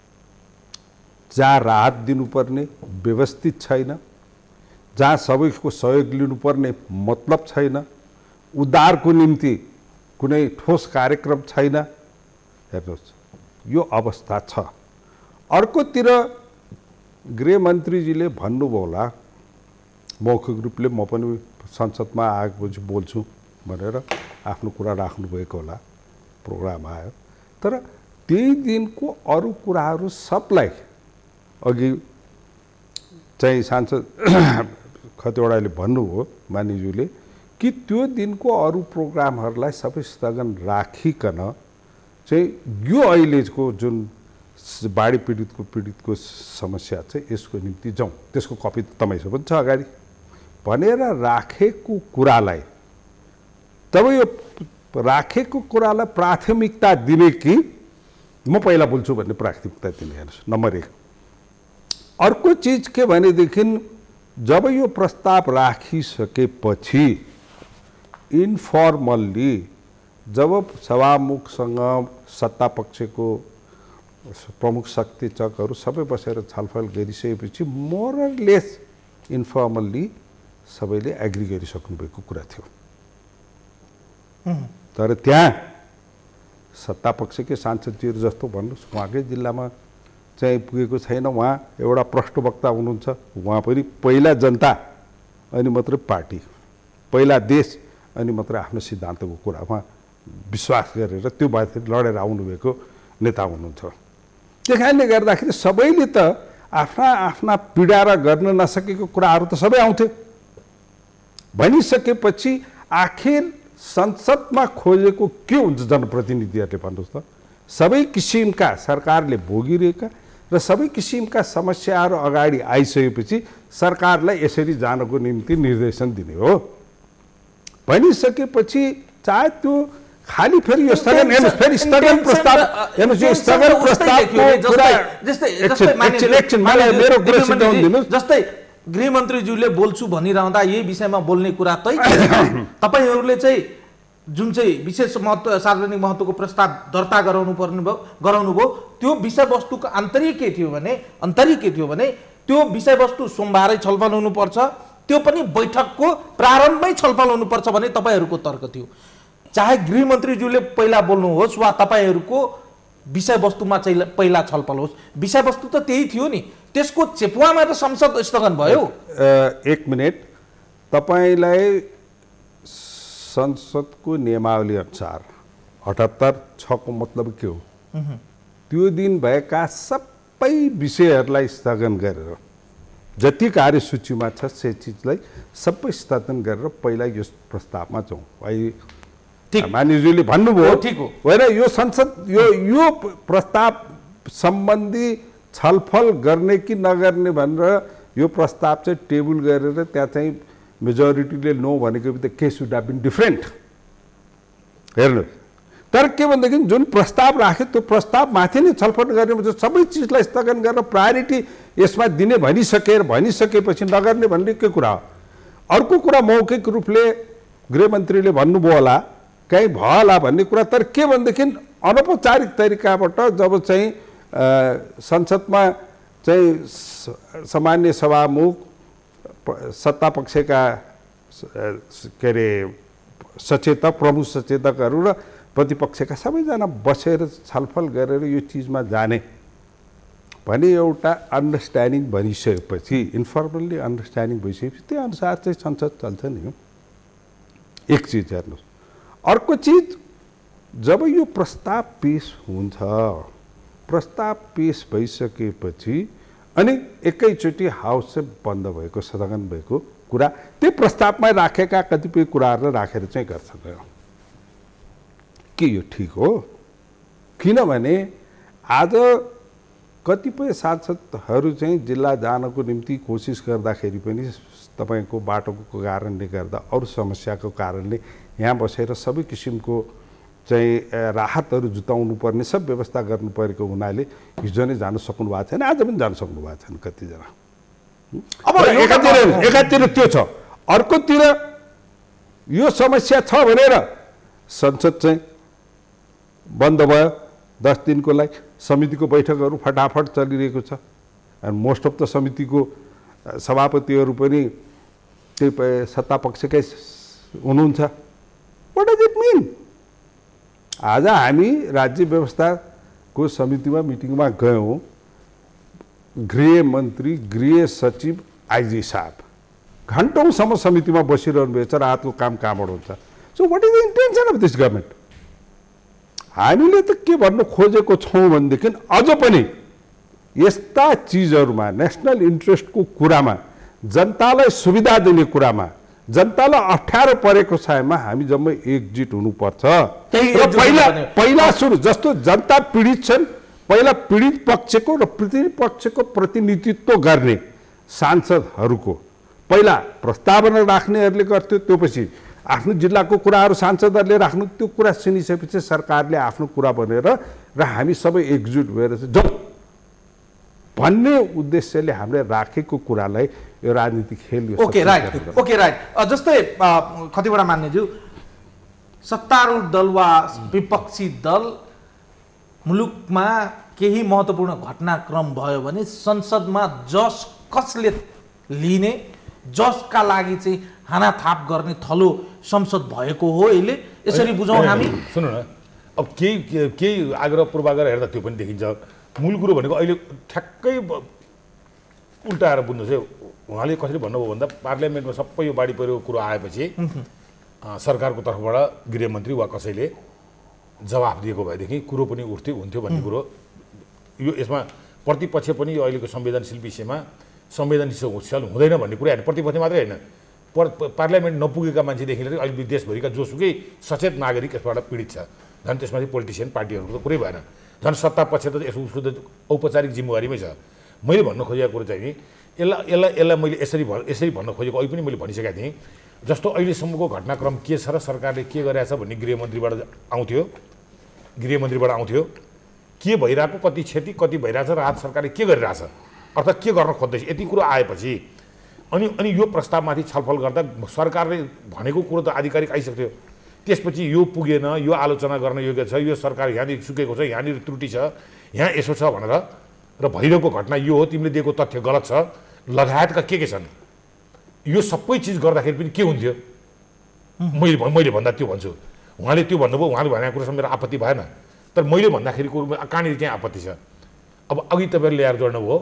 जहाँ राहत दिनुपर्ने व्यवस्थित छैन, जहाँ सबैको सहयोग लिनुपर्ने मतलब छैन, उद्धारको निम्ति कुनै ठोस कार्यक्रम छैन। हेर्नुहोस् यो अवस्था छ। अर्कोतिर गृहमन्त्रीजीले भन्नुभयो होला मौखिक रूपले, म पनि संसदमा आएपछि बोल्छु भनेर आफ्नो कुरा राख्नुभएको होला, प्रोग्राम आयो। तर त्यही दिनको अरू कुराहरू सबलाई अघि चाहिँ सांसद खतिवडाले भन्नुभयो मानिज्यूले कि त्यो दिनको अरू प्रोग्रामहरूलाई सबै स्थगन राखिकन चाहिँ यो अहिलेको जुन बाढी पीडितको समस्या छ यसको निम्ति जाउँ, त्यसको कपी तपाईँसँग पनि छ अगाडि भनेर राखेको कुरालाई, तब यो राखेको कुरालाई प्राथमिकता दिने कि म पहिला बोल्छु भन्ने प्राथमिकता दिने। हेर्नुहोस्, नम्बर 1। अर्को चिज के भनेदेखि जब यो प्रस्ताव राखिसकेपछि इन्फर्मल्ली जब सभामुखसँग सत्ता पक्षको प्रमुख शक्तिचकहरू सबै बसेर छलफल गरिसकेपछि मोरलेस इन्फर्मल्ली सबैले एग्री गरिसक्नु भएको कुरा थियो। तर त्यहाँ सत्ता पक्षकै सांसदजीहरू जस्तो भन्नुहोस् उहाँकै जिल्लामा चाहिँ पुगेको छैन। उहाँ एउटा प्रष्टवक्ता हुनुहुन्छ, उहाँ पनि पहिला जनता अनि मात्रै पार्टी, पहिला देश अनि मात्रै आफ्नो सिद्धान्तको कुरा उहाँ विश्वास गरेर त्यो माथि लडेर आउनुभएको नेता हुनुहुन्छ। त्यही कारणले गर्दाखेरि सबैले त आफ्ना आफ्ना पीडा र गर्न नसकेको कुराहरू त सबै आउँथे। भनिसकेपछि आखिर संसदमा खोजेको के हुन्छ जनप्रतिनिधिहरूले भन्नुहोस् त? सबै किसिमका सरकारले भोगिरहेका र सबै किसिमका समस्याहरू अगाडि आइसकेपछि सरकारलाई यसरी जानको निम्ति निर्देशन दिने हो। भनिसकेपछि चाहे त्यो खाली फेरि यो स्थगन हेर्नुहोस्, फेरि स्थगन प्रस्ताव हेर्नुहोस्, यो स्थगन प्रस्तावको कुरा जस्तै एकछिन मेरो कुरा सिद्धाउन दिनुहोस्। जस्तै गृहमन्त्रीज्यूले बोल्छु भनिरहँदा यही विषयमा बोल्ने कुरा तै तपाईहरूले चाहिँ जुन चाहिँ विशेष महत्त्व सार्वजनिक महत्त्वको प्रस्ताव दर्ता गराउनुभयो त्यो विषयवस्तुको आन्तरिक के थियो भने त्यो विषयवस्तु सोमबारै छलफल हुनुपर्छ, त्यो पनि बैठकको प्रारम्भमै छलफल हुनुपर्छ भन्ने तपाईँहरूको तर्क थियो। चाहे गृहमन्त्रीज्यूले पहिला बोल्नुहोस् वा तपाईँहरूको विषयवस्तुमा चाहिँ पहिला छलफल होस्, विषयवस्तु त त्यही थियो नि, त्यसको चेपुवामा त संसद स्थगन भयो। एक मिनट, तपाईँलाई संसदको नियमावली अनुसार 78(6) को मतलब के हो? त्यो दिन भएका सबै विषयहरूलाई स्थगन गरेर जति कार्यसूचीमा छ त्यो चिजलाई सबै स्थगन गरेर पहिला यो प्रस्तावमा जाउँ। मानिसज्यूले भन्नुभयो होइन, यो संसद यो प्रस्ताव सम्बन्धी छलफल गर्ने कि नगर्ने भनेर यो प्रस्ताव चाहिँ टेबल गरेर त्यहाँ चाहिँ मेजोरिटीले नो भनेको त case would have been different. हेर्नुहोस्, तर के भनेदेखि जुन प्रस्ताव राख्यो त्यो प्रस्ताव माथि नै छलफल गर्ने, सबै चिजलाई स्थगन गरेर प्रायोरिटी यसमा दिने भनिसकेपछि नगर्ने भन्ने के कुरा हो? अर्को कुरा मौखिक रूपले गृहमन्त्रीले भन्नुभयो होला, कहीँ भयो होला भन्ने कुरा, तर के भनेदेखि अनौपचारिक तरिकाबाट जब चाहिँ संसदमा चाहिँ सामान्य सभामुख, सत्ता पक्षका के अरे सचेतक, प्रमुख सचेतकहरू र प्रतिपक्षका सबैजना बसेर छलफल गरेर यो चिजमा जाने भने एउटा अन्डरस्ट्यान्डिङ बनिसकेपछि, इन्फर्मल्ली अन्डरस्ट्यान्डिङ भइसकेपछि त्यो अनुसार चाहिँ संसद चल्छ नि। एक चिज हेर्नुहोस्। अर्को चिज, जब यो प्रस्ताव पेश हुन्छ, प्रस्ताव पेश भइसकेपछि अनि एकैचोटि हाउस चाहिँ बन्द भएको, स्थगन भएको कुरा त्यो प्रस्तावमा राखेका कतिपय कुराहरूलाई राखेर चाहिँ गर्छन्। के यो ठिक हो? किनभने आज कतिपय सांसदहरू चाहिँ जिल्ला जानको निम्ति कोसिस गर्दाखेरि पनि तपाईँको बाटोको कारणले गर्दा, अरू समस्याको कारणले यहाँ बसेर सबै किसिमको चाहिँ राहतहरू जुटाउनु पर्ने सब व्यवस्था गर्नु परेको हुनाले हिजो नै जान सक्नु भएको छैन, आज पनि जान सक्नु भएको छैन कतिजना। अब एकातिर त्यो छ, अर्कोतिर यो समस्या छ भनेर संसद चाहिँ बन्द भयो 10 दिनको लागि। समितिको बैठकहरू फटाफट चलिरहेको छ एन्ड मोस्ट अफ द समितिको सभापतिहरू पनि त्यही सत्ता पक्षकै हुनुहुन्छ। What does it mean? आज हामी राज्य व्यवस्थाको समितिमा मिटिङमा गयौँ, गृहमन्त्री, गृह सचिव, आइजी साहब घन्टौँसम्म समितिमा बसिरहनु भएको छ। रातको काम कहाँबाट हुन्छ? So what is the intention of this government? हामीले त के भन्नु खोजेको छौँ भनेदेखि अझ पनि यस्ता चिजहरूमा, नेसनल इन्ट्रेस्टको कुरामा, जनतालाई सुविधा दिने कुरामा, जनतालाई अप्ठ्यारो परेको समयमा हामी जम्मै एकजुट हुनुपर्छ। पहिला सुरु जस्तो जनता पीडित छन्, पहिला पीडित पक्षको र प्रतिपक्षको प्रतिनिधित्व गर्ने सांसदहरूको पहिला प्रस्तावना राख्नेहरूले गर्थ्यो, त्यो पछि आफ्नो जिल्लाको कुराहरू सांसदहरूले राख्नु, त्यो कुरा सुनिसकेपछि सरकारले आफ्नो कुरा भनेर र हामी सबै एकजुट भएर जाउँ भन्ने उद्देश्यले हामीले राखेको कुरालाई यो राजनीतिक खेल यो ओके राइट। जस्तै कतिवटा मान्यज्यू, सत्तारूढ दल वा विपक्षी दल मुलुकमा केही महत्त्वपूर्ण घटनाक्रम भयो भने संसदमा जस कसले लिने, जसका लागि चाहिँ हानाथाप गर्ने थलो संसद भएको हो। यसरी बुझौँ हामी। सुन्नु न, अब केही आग्रह पूर्वाग्रह हेर्दा त्यो पनि देखिन्छ। मूल कुरो भनेको अहिले ठ्याक्कै उल्टाएर बुझ्नुहोस् है, उहाँले कसरी भन्नुभयो भन्दा पार्लियामेन्टमा सबै यो बाढी पहिरोको कुरो आएपछि सरकारको तर्फबाट गृहमन्त्री वा कसैले जवाफ दिएको भएदेखि कुरो पनि हुन्थ्यो भन्ने कुरो। यो यसमा प्रतिपक्ष पनि यो अहिलेको संवेदनशील विषयमा संवेदनशील हुँदैन भन्ने कुरा होइन। प्रतिपक्ष मात्रै होइन, पार्लियामेन्ट नपुगेका मान्छेदेखि लिएर अहिले देशभरिका जोसुकै सचेत नागरिक यसबाट पीडित छ। झन् त्यसमा चाहिँ पोलिटिसियन पार्टीहरूको त कुरै भएन, झन् सत्ता पक्ष त उसको त औपचारिक जिम्मेवारीमै छ। मैले भन्न खोजेको कुरो चाहिँ नि यसलाई मैले यसरी भन्न खोजेको अहिले पनि मैले भनिसकेको थिएँ। जस्तो अहिलेसम्मको घटनाक्रम के छ र सरकारले के गरिरहेछ भन्ने गृहमन्त्रीबाट आउँथ्यो, के भइरहेको, कति क्षति कति भइरहेछ, राहत सरकारले के गरिरहेछ, अर्थात् के गर्न खोज्दैछ, यति कुरो आएपछि अनि यो प्रस्तावमाथि छलफल गर्दा सरकारले भनेको कुरो त आधिकारिक आइसक्यो। त्यसपछि यो पुगेन, यो आलोचना गर्न योग्य छ, यो सरकार यहाँनिर चुकेको छ, यहाँनिर त्रुटि छ, यहाँ यसो छ भनेर र भइरहेको घटना यो हो, तिमीले दिएको तथ्य गलत छ लगायतका के छन्, यो सबै चिज गर्दाखेरि पनि के हुन्थ्यो? मैले भन्दा त्यो भन्छु, उहाँले त्यो भन्नुभयो, उहाँले भनेको कुरोसँग मेरो आपत्ति भएन, तर मैले भन्दाखेरि कहाँनिर चाहिँ आपत्ति छ। अब अघि तपाईँले ल्याएर जोड्नुभयो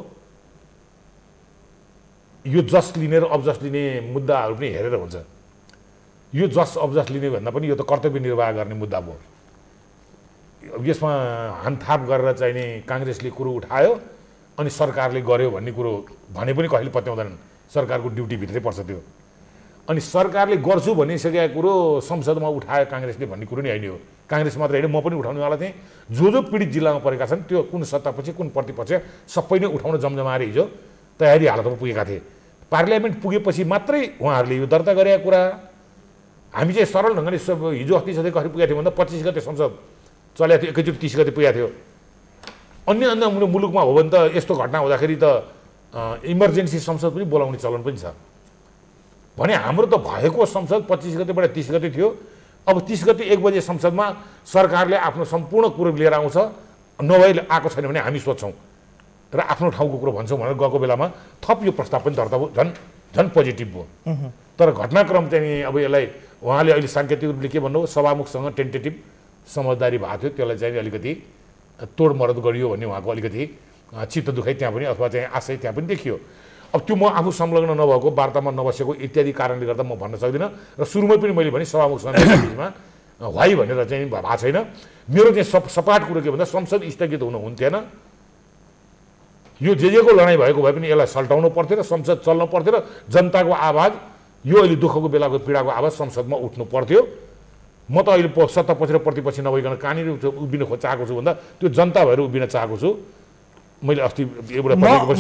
यो जस लिने र अबजस लिने मुद्दाहरू पनि हेरेर हुन्छ। यो जस अबजस लिने भन्दा पनि यो त कर्तव्य निर्वाह गर्ने मुद्दा भयो। यसमा हानथाप गरेर चाहिने काङ्ग्रेसले कुरो उठायो अनि सरकारले गर्यो भन्ने कुरो भने पनि कहिले पत्याउँदैनन्, सरकारको ड्युटीभित्रै पर्छ त्यो। अनि सरकारले गर्छु भनिसकेको कुरो संसदमा उठायो काङ्ग्रेसले भन्ने कुरो नि होइन हो। काङ्ग्रेस मात्र होइन, म पनि उठाउनेवाला थिएँ। जो पीडित जिल्लामा परेका छन् त्यो कुन सत्तापक्ष कुन प्रतिपक्ष सबै नै उठाउन जमजमाएर हिजो तयारी हालतमा पुगेका थिए। पार्लियामेन्ट पुगेपछि मात्रै उहाँहरूले यो दर्ता गरेका कुरा। हामी चाहिँ सरल ढङ्गले हिजो अस्ति सधैँ कसरी पुगेको थियो भन्दा 25 गते संसद चलेको थियो, एकैचोटि 30 गते पुगेको थियो। अन्य मुलुकमा हो भने त यस्तो घटना हुँदाखेरि त इमर्जेन्सी संसद पनि बोलाउने चलन पनि छ भने हाम्रो त भएको संसद 25 गतेबाट 30 गते थियो। अब 30 गते 1 बजे संसदमा सरकारले आफ्नो सम्पूर्ण कुरो लिएर आउँछ, नभए आएको छैन भने हामी सोध्छौँ र आफ्नो ठाउँको कुरो भन्छौँ भनेर गएको बेलामा थप यो प्रस्ताव पनि दर्ता भयो, झन् पोजिटिभ भयो। तर घटनाक्रम चाहिँ अब यसलाई उहाँले अहिले साङ्केतिक रूपले के भन्नुभयो, सभामुखसँग टेन्टेटिभ समझदारी भएको थियो, त्यसलाई चाहिँ अलिकति तोडमरद गरियो भन्ने उहाँको अलिकति चित्त दुखाइ त्यहाँ पनि अथवा चाहिँ आशय त्यहाँ पनि देखियो। अब त्यो म आफू संलग्न नभएको, वार्तामा नबसेको इत्यादि कारणले गर्दा म भन्न सक्दिनँ र सुरुमै पनि मैले भने सभामुखसँग बिचमा वाइ भनेर चाहिँ भएको छैन। मेरो चाहिँ सपाट कुरो के भन्दा संसद स्थगित हुन्थेन। यो जेको लडाइँ भएको भए पनि यसलाई सल्टाउनु पर्थ्यो र संसद चल्नु पर्थ्यो र जनताको आवाज, यो अहिले दुःखको बेलाको पीडाको आवाज संसदमा उठ्नु पर्थ्यो। म त अहिले सत्तापक्ष र प्रतिपक्ष नभइकन कहाँनिर उभिन चाहेको छु भन्दा त्यो जनता भएर उभिन चाहेको छु। मैले अस्ति एउटा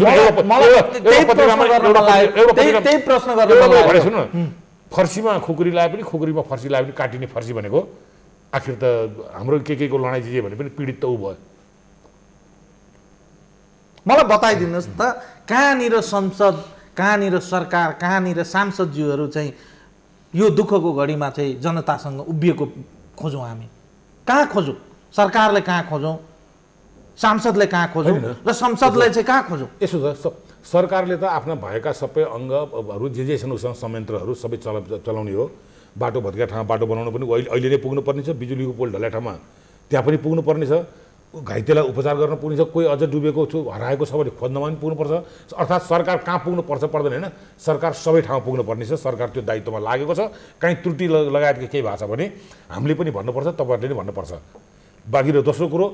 फर्सीमा खुकुरी लाए पनि खुकुरीमा फर्सी लाए पनि काटिने फर्सी भनेको आखिर त हाम्रो के को लडाइँ जिजे भने पनि पीडित त ऊ भयो। मलाई बताइदिनुहोस् त, कहाँनिर संसद, कहाँनिर सरकार, कहाँनिर सांसदज्यूहरू चाहिँ यो दुःखको घडीमा चाहिँ जनतासँग उभिएको खोजौँ हामी? कहाँ खोजौँ? सरकारले कहाँ खोजौँ? सांसदले कहाँ खोजौँ? र संसदले चाहिँ कहाँ खोजौँ? यसो छ, सरकारले त आफ्ना भएका सबै अङ्गहरू जे छन् उसँग संयन्त्रहरू सबै चलाउने हो। बाटो भत्केका ठाउँमा बाटो बनाउनु पनि अहिले नै पुग्नुपर्ने छ, बिजुलीको पोल ढल्या ठाउँमा त्यहाँ पनि पुग्नुपर्ने छ, घाइतेलाई उपचार गर्न पुग्ने छ, कोही अझ डुबेको हराएको छ भने खोज्नमा पनि पुग्नुपर्छ। अर्थात् सरकार कहाँ पुग्नुपर्छ पर्दैन होइन, सरकार सबै ठाउँमा पुग्नुपर्ने छ। सरकार त्यो दायित्वमा लागेको छ। काहीँ त्रुटि लगायतको केही भएको छ भने हामीले पनि भन्नुपर्छ, तपाईँहरूले पनि भन्नुपर्छ। बाँकी र दोस्रो कुरो,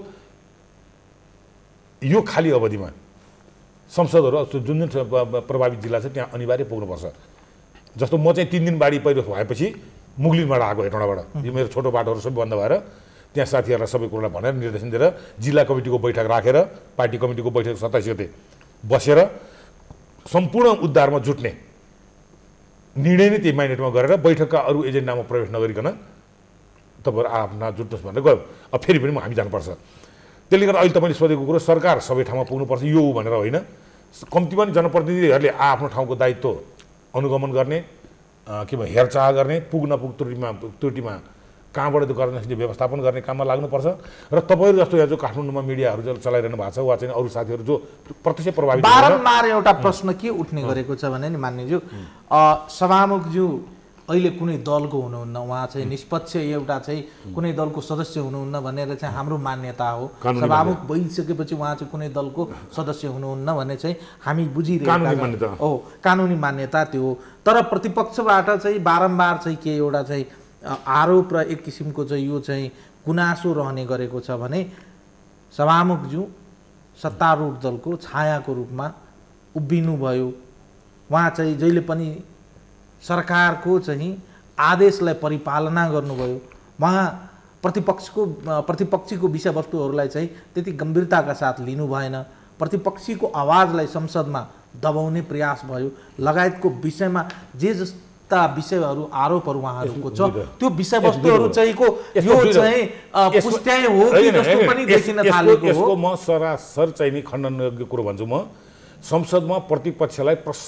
यो खाली अवधिमा संसदहरू जुन प्रभावित जिल्ला छ त्यहाँ अनिवार्य पुग्नुपर्छ। जस्तो म चाहिँ 3 दिन बाढी पहिरो भएपछि मुगलिनबाट आएको, हेटौँडाबाट, यो मेरो छोटो बाटोहरू सबै बन्द भएर त्यहाँ साथीहरूलाई सबै कुरोलाई भनेर निर्देशन दिएर जिल्ला कमिटीको बैठक राखेर पार्टी कमिटीको बैठक 27 गते बसेर सम्पूर्ण उद्धारमा जुट्ने निर्णय नै त्यही माइनेटमा गरेर बैठकका अरू एजेन्डामा प्रवेश नगरिकन तपाईँहरू आफ्ना जुट्नुहोस् भनेर गयो। अब फेरि पनि हामी जानुपर्छ। त्यसले गर्दा अहिले तपाईँले सोधेको कुरो सरकार सबै ठाउँमा पुग्नुपर्छ यो भनेर होइन, कम्तीमा पनि जनप्रतिनिधिहरूले आफ्नो ठाउँको दायित्व अनुगमन गर्ने, के भयो हेरचाह गर्ने, पुग नपुग त्रुटिमा कहाँबाट त्यो गर्न सकिने व्यवस्थापन गर्ने काममा लाग्नुपर्छ। र तपाईँहरू जस्तो यहाँ जो काठमाडौँमा मिडियाहरू चलाइरहनु भएको छ वा चाहिँ अरू साथीहरू जो प्रत्यक्ष प्रभावित बारम्बार एउटा प्रश्न के उठ्ने गरेको छ भने नि मान्यज्यू, सभामुखज्यू अहिले कुनै दलको हुनुहुन्न, उहाँ चाहिँ निष्पक्ष एउटा चाहिँ कुनै दलको सदस्य हुनुहुन्न भनेर चाहिँ हाम्रो मान्यता हो। सभामुख भइसकेपछि उहाँ चाहिँ कुनै दलको सदस्य हुनुहुन्न भन्ने चाहिँ हामी बुझिरहेका हो, कानुनी मान्यता त्यो हो। तर प्रतिपक्षबाट चाहिँ बारम्बार चाहिँ के एउटा चाहिँ आरोप र एक किसिमको चाहिँ यो चाहिँ गुनासो रहने गरेको छ भने सभामुखज्यू सत्तारूढ दलको छायाको रूपमा उभिनुभयो। उहाँ चाहिँ जहिले पनि सरकारको चाहिँ आदेशलाई परिपालना गर्नुभयो। उहाँ प्रतिपक्षीको विषयवस्तुहरूलाई चाहिँ त्यति गम्भीरताका साथ लिनु भएन। प्रतिपक्षीको आवाजलाई संसदमा दबाउने प्रयास भयो लगायतको विषयमा जे जस्ता विषयहरू आरोपहरू उहाँहरूको छ त्यो विषयवस्तुहरू चाहिँको यो चाहिँ पुष्ट्याइ हो कि जस्तो पनि देखिन थालेको हो। यसको म सरासर चाहिँ नि खण्डन योग्य कुरो भन्छु। म संसदमा प्रतिपक्षलाई प्रशस्त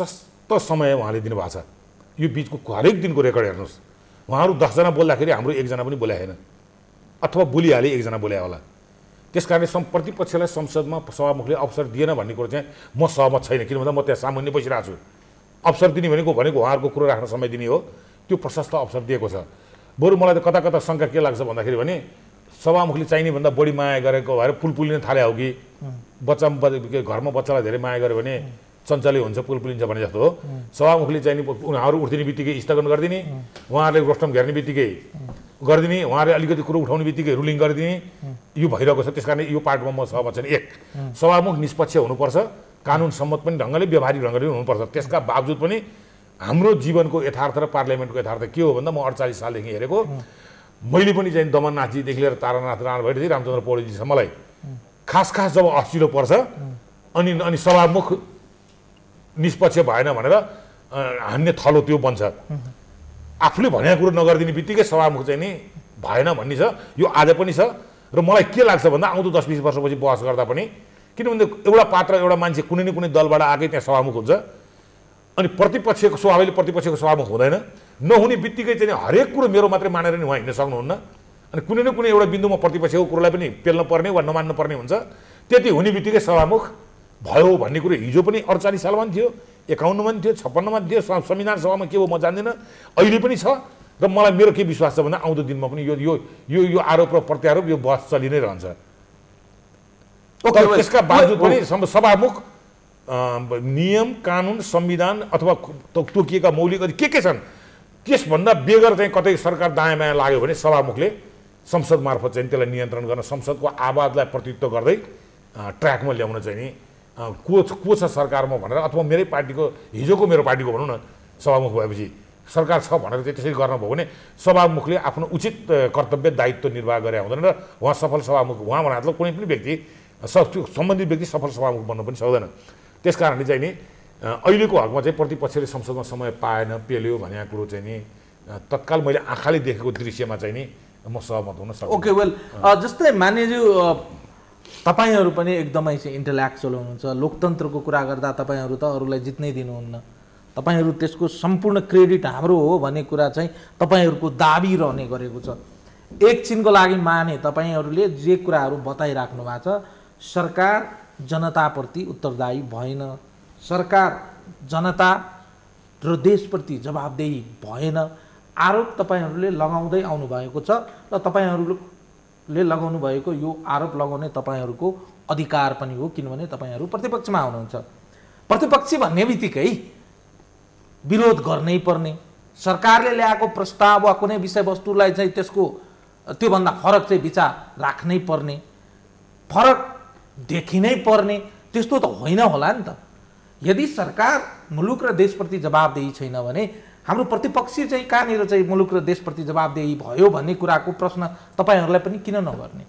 समय उहाँले दिनुभएको छ। यो बिचको हरेक दिनको रेकर्ड हेर्नुहोस्, उहाँहरू 10 जना बोल्दाखेरि हाम्रो 1 जना पनि बोले छैन, अथवा बोलिहाले 1 जना बोले होला। त्यस कारणले प्रतिपक्षलाई संसदमा सभामुखले अवसर दिएन भन्ने कुरो चाहिँ म सहमत छैन। किन भन्दा म त्यहाँ सामान्य बसिरहेको छु। अवसर दिने भनेको उहाँहरूको कुरो राख्न समय दिने हो, त्यो प्रशस्त अवसर दिएको छ। बरु मलाई त कता कता शङ्का के लाग्छ भन्दाखेरि भने सभामुखले चाहिने भन्दा बढी माया गरेको भएर पुल पुलिन थाले हो कि घरमा बच्चालाई धेरै माया गर्यो भने चञ्चले हुन्छ, पुल पुलिन्छ भने जस्तो हो। सभामुखले चाहिने उहाँहरू उठ्दिने बित्तिकै स्थगन गरिदिने, उहाँहरूले रोस्टम घेर्ने बित्तिकै गरिदिने, उहाँहरूले अलिकति कुरो उठाउने बित्तिकै रुलिङ गरिदिने, यो भइरहेको छ। त्यस कारण यो पार्टमा म सहमत छैन। 1, सभामुख निष्पक्ष हुनुपर्छ, कानुन सम्मत पनि ढङ्गले व्यवहारिक ढङ्गले हुनुपर्छ। त्यसका बावजुद पनि हाम्रो जीवनको यथार्थ र पार्लियामेन्टको यथार्थ के हो भन्दा म 48 सालदेखि हेरेको, मैले पनि चाहिँ दमननाथजीदेखि लिएर तारानाथ राणा भइरहेको रामचन्द्र पौडेलजीसम्म मलाई खास जब असिलो पर्छ अनि सभामुख निष्पक्ष भएन भनेर हान्ने थलो त्यो बन्छ। आफूले भनेको कुरो नगरिदिने बित्तिकै सभामुख चाहिँ नि भएन भन्ने छ। यो आज पनि छ र मलाई के लाग्छ भन्दा आउँदो 10-20 वर्षपछि बहस गर्दा पनि, किनभने एउटा पात्र एउटा मान्छे कुनै न कुनै दलबाट आएकै त्यहाँ सभामुख हुन्छ, अनि प्रतिपक्षको स्वाभाविकले प्रतिपक्षको सभामुख हुँदैन। नहुने बित्तिकै चाहिँ हरेक कुरो मेरो मात्रै मानेर नि उहाँ हिँड्न सक्नुहुन्न, अनि कुनै न कुनै एउटा बिन्दुमा प्रतिपक्षको कुरोलाई पनि पेल्न पर्ने वा नमान्नु पर्ने हुन्छ। त्यति हुने बित्तिकै सभामुख भयो भन्ने कुरो हिजो पनि 48 सालमा थियो, 51 मा थियो, 56 मा थियो, संविधान सभामा के हो म जान्दिनँ, अहिले पनि छ। र मलाई मेरो के विश्वास छ भन्दा आउँदो दिनमा पनि यो आरोप र प्रत्यारोप यो बहस चलि नै रहन्छ। त्यसका बावजुद पनि सभामुख नियम कानुन संविधान अथवा तोकिएका मौलिक के छन् त्यसभन्दा बेगर चाहिँ कतै सरकार दायाँ बायाँ लाग्यो भने सभामुखले संसद मार्फत चाहिँ त्यसलाई नियन्त्रण गर्न, संसदको आवाजलाई प्रतिनिधित्व गर्दै ट्र्याकमा ल्याउन चाहिँ नि को छ सरकारमा भनेर, अथवा मेरै पार्टीको हिजोको मेरो पार्टीको भनौँ न सभामुख भएपछि सरकार छ भनेर चाहिँ त्यसरी गर्न भयो भने सभामुखले आफ्नो उचित कर्तव्य दायित्व निर्वाह गरे हुँदैन र उहाँ सफल सभामुख, उहाँ भने मतलब कुनै पनि व्यक्ति सम्बन्धित व्यक्ति सफल सभामुख बन्न पनि सक्दैन। त्यस कारणले चाहिँ नि अहिलेको हकमा चाहिँ प्रतिपक्षले संसदमा समय पाएन, पेल्यो भनेको कुरो चाहिँ नि तत्काल मैले आँखाले देखेको दृश्यमा चाहिँ नि म सहमत हुन सक्छु। ओके, वेल जस्तै मान्यज्यू तपाईँहरू पनि एकदमै चाहिँ इन्टेलेक्चुअल हुनुहुन्छ, लोकतन्त्रको कुरा गर्दा तपाईँहरू त अरूलाई जित्नै दिनुहुन्न, तपाईँहरू त्यसको सम्पूर्ण क्रेडिट हाम्रो हो भन्ने कुरा चाहिँ तपाईँहरूको दाबी रहने गरेको छ। एकछिनको लागि माने तपाईँहरूले जे कुराहरू बताइराख्नु भएको छ, सरकार जनताप्रति उत्तरदायी भएन, सरकार जनता र देशप्रति जवाबदेही भएन, आरोप तपाईँहरूले लगाउँदै आउनुभएको छ र तपाईँहरूले लगाउनु भएको यो आरोप लगाउने तपाईँहरूको अधिकार पनि हो, किनभने तपाईँहरू प्रतिपक्षमा हुनुहुन्छ। प्रतिपक्षी भन्ने बित्तिकै विरोध गर्नै पर्ने, सरकारले ल्याएको प्रस्ताव वा कुनै विषयवस्तुलाई चाहिँ त्यसको त्योभन्दा फरक चाहिँ विचार राख्नै पर्ने, फरक देखिनै पर्ने, त्यस्तो त होइन होला नि त। यदि सरकार मुलुक र देशप्रति जवाबदेही छैन भने हाम्रो प्रतिपक्षी चाहिँ कहाँनिर चाहिँ मुलुक र देशप्रति जवाबदेही भयो भन्ने कुराको प्रश्न तपाईँहरूलाई पनि किन नगर्ने?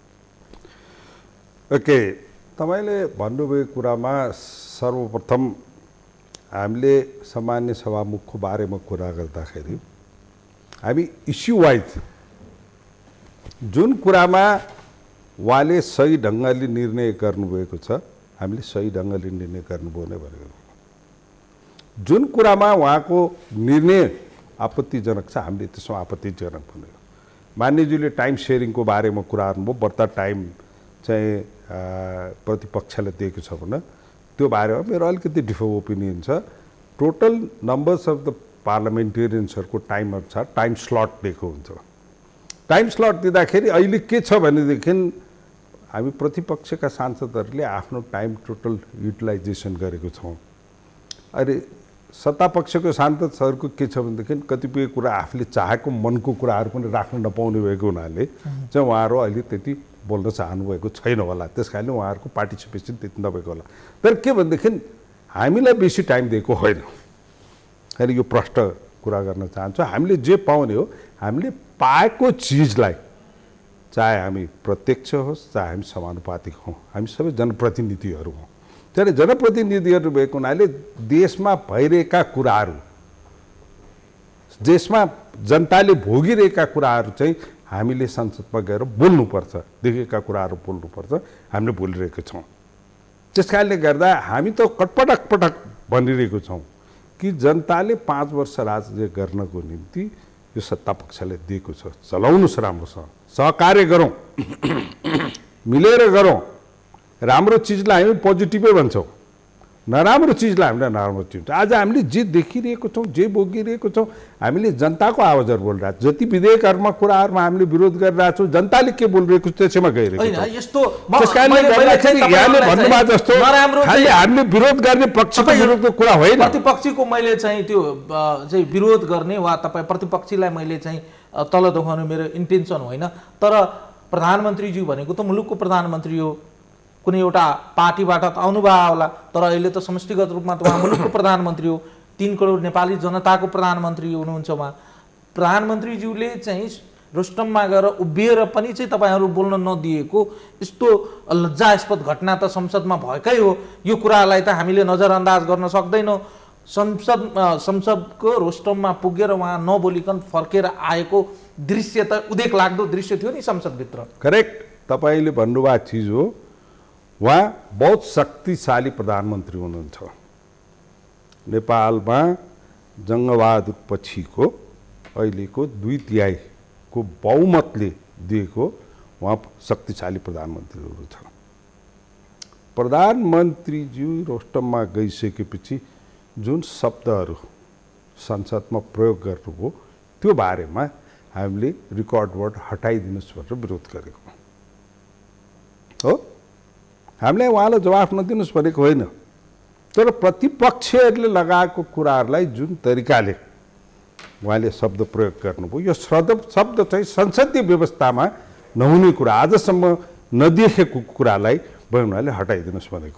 ओके, तपाईँले भन्नुभएको कुरामा सर्वप्रथम हामीले सामान्य सभामुखको बारेमा कुरा गर्दाखेरि हामी इस्यु वाइज जुन कुरामा उहाँले सही ढङ्गले निर्णय गर्नुभएको छ हामीले सही ढङ्गले निर्णय गर्नुभयो नै भनेको, जुन कुरामा उहाँको निर्णय आपत्तिजनक छ हामीले त्यसमा आपत्तिजनक भनेको। मान्यज्यूले टाइम सेयरिङको बारेमा कुरा गर्नुभयो, बढ्ता टाइम चाहिँ प्रतिपक्षले दिएको छ भने त्यो बारेमा मेरो अलिकति डिफरेन्ट ओपिनियन छ। टोटल नम्बर्स अफ द पार्लियामेन्टेरियन्सहरूको टाइमहरू छ, टाइम स्लट दिएको हुन्छ। टाइम स्लट दिँदाखेरि अहिले के छ भनेदेखि हामी प्रतिपक्षका सांसदहरूले आफ्नो टाइम टोटल युटिलाइजेसन गरेको छौँ। अहिले सत्तापक्षको सांसदहरूको के छ भनेदेखि कतिपय कुरा आफूले चाहेको मनको कुराहरू पनि राख्न नपाउने भएको हुनाले चाहिँ उहाँहरू अहिले त्यति बोल्न चाहनुभएको छैन होला, त्यस कारणले उहाँहरूको पार्टिसिपेसन त्यति नभएको होला। तर के भनेदेखि हामीलाई बेसी टाइम दिएको होइन, अहिले यो प्रष्ट कुरा गर्न चाहन्छु। हामीले जे पाउने हो, हामीले पाएको चिजलाई, चाहे हामी प्रत्यक्ष होस् चाहे हामी समानुपातिक हौँ, हामी सबै जनप्रतिनिधिहरू हौँ। ત્યારે जनप्रतिनिधिहरू भएको हुनाले देशमा भइरहेका कुराहरू, देशमा जनताले भोगिरहेका कुराहरू चाहिँ हामीले संसदमा गएर बोल्नुपर्छ, देखेका कुराहरू बोल्नुपर्छ, हामीले बोलिरहेको छौँ। त्यस कारणले गर्दा हामी त पटक भनिरहेको छौँ कि जनताले 5 वर्ष राज्य गर्नको निम्ति यो सत्ता पक्षले दिएको छ, चलाउनुस् राम्रोसँग, सहकार्य गरौँ, मिलेर गरौँ। राम्रो चिजलाई हामी पोजिटिभै भन्छौँ, नराम्रो चिजलाई हामीले नराम्रो चिन्छ। आज हामीले जे देखिरहेको छौँ, जे भोगिरहेको छौँ, हामीले जनताको आवाजहरू बोलिरहेको छौँ। जति विधेयकहरूमा कुराहरूमा हामीले विरोध गरिरहेको छौँ, जनताले के बोलिरहेको छ त्यसैमा गइरहेको छ। त्यस कारणले गर्दाखेरि यहाँले भन्नुभयो जस्तो हामीले विरोध गर्ने पक्षको विरोधको कुरा होइन। प्रतिपक्षीको मैले चाहिँ त्यो चाहिँ विरोध गर्ने वा तपाईँ प्रतिपक्षीलाई मैले चाहिँ तल देखाउनु मेरो इन्टेन्सन होइन। तर प्रधानमन्त्रीज्यू भनेको त मुलुकको प्रधानमन्त्री हो, कुनै एउटा पार्टीबाट त आउनुभयो होला, तर अहिले त समष्टिगत रूपमा त उहाँ मुलुकको प्रधानमन्त्री हो, 3 करोड नेपाली जनताको प्रधानमन्त्री हुनुहुन्छ उहाँ। प्रधानमन्त्रीज्यूले चाहिँ रोस्टममा गएर उभिएर पनि चाहिँ तपाईँहरू बोल्न नदिएको यस्तो लज्जास्पद घटना त संसदमा भएकै हो। यो कुरालाई त हामीले नजरअन्दाज गर्न सक्दैनौँ। संसदको रोस्टममा पुगेर उहाँ नबोलिकन फर्केर आएको दृश्य त उदेक लाग्दो दृश्य थियो नि संसदभित्र। करेक्ट, तपाईँले भन्नुभएको चिज हो। उहाँ बहुत शक्तिशाली प्रधानमन्त्री हुनुहुन्छ। नेपालमा जङ्गबहादुर पछिको अहिलेको 2/3 बहुमतले दिएको उहाँ शक्तिशाली प्रधानमन्त्री हुनुहुन्छ। प्रधानमन्त्रीज्यू रोस्टममा गइसकेपछि जुन शब्दहरू संसदमा प्रयोग गर्नुभयो त्यो बारेमा हामीले रेकर्डबाट हटाइदिनुहोस् भनेर विरोध गरेको हो। हामीले उहाँलाई जवाफ नदिनुहोस् भनेको होइन, तर प्रतिपक्षहरूले लगाएको कुराहरूलाई जुन तरिकाले उहाँले शब्द प्रयोग गर्नुभयो, यो शब्द चाहिँ संसदीय व्यवस्थामा नहुने कुरा, आजसम्म नदेखेको कुरालाई उहाँले हटाइदिनुहोस् भनेको।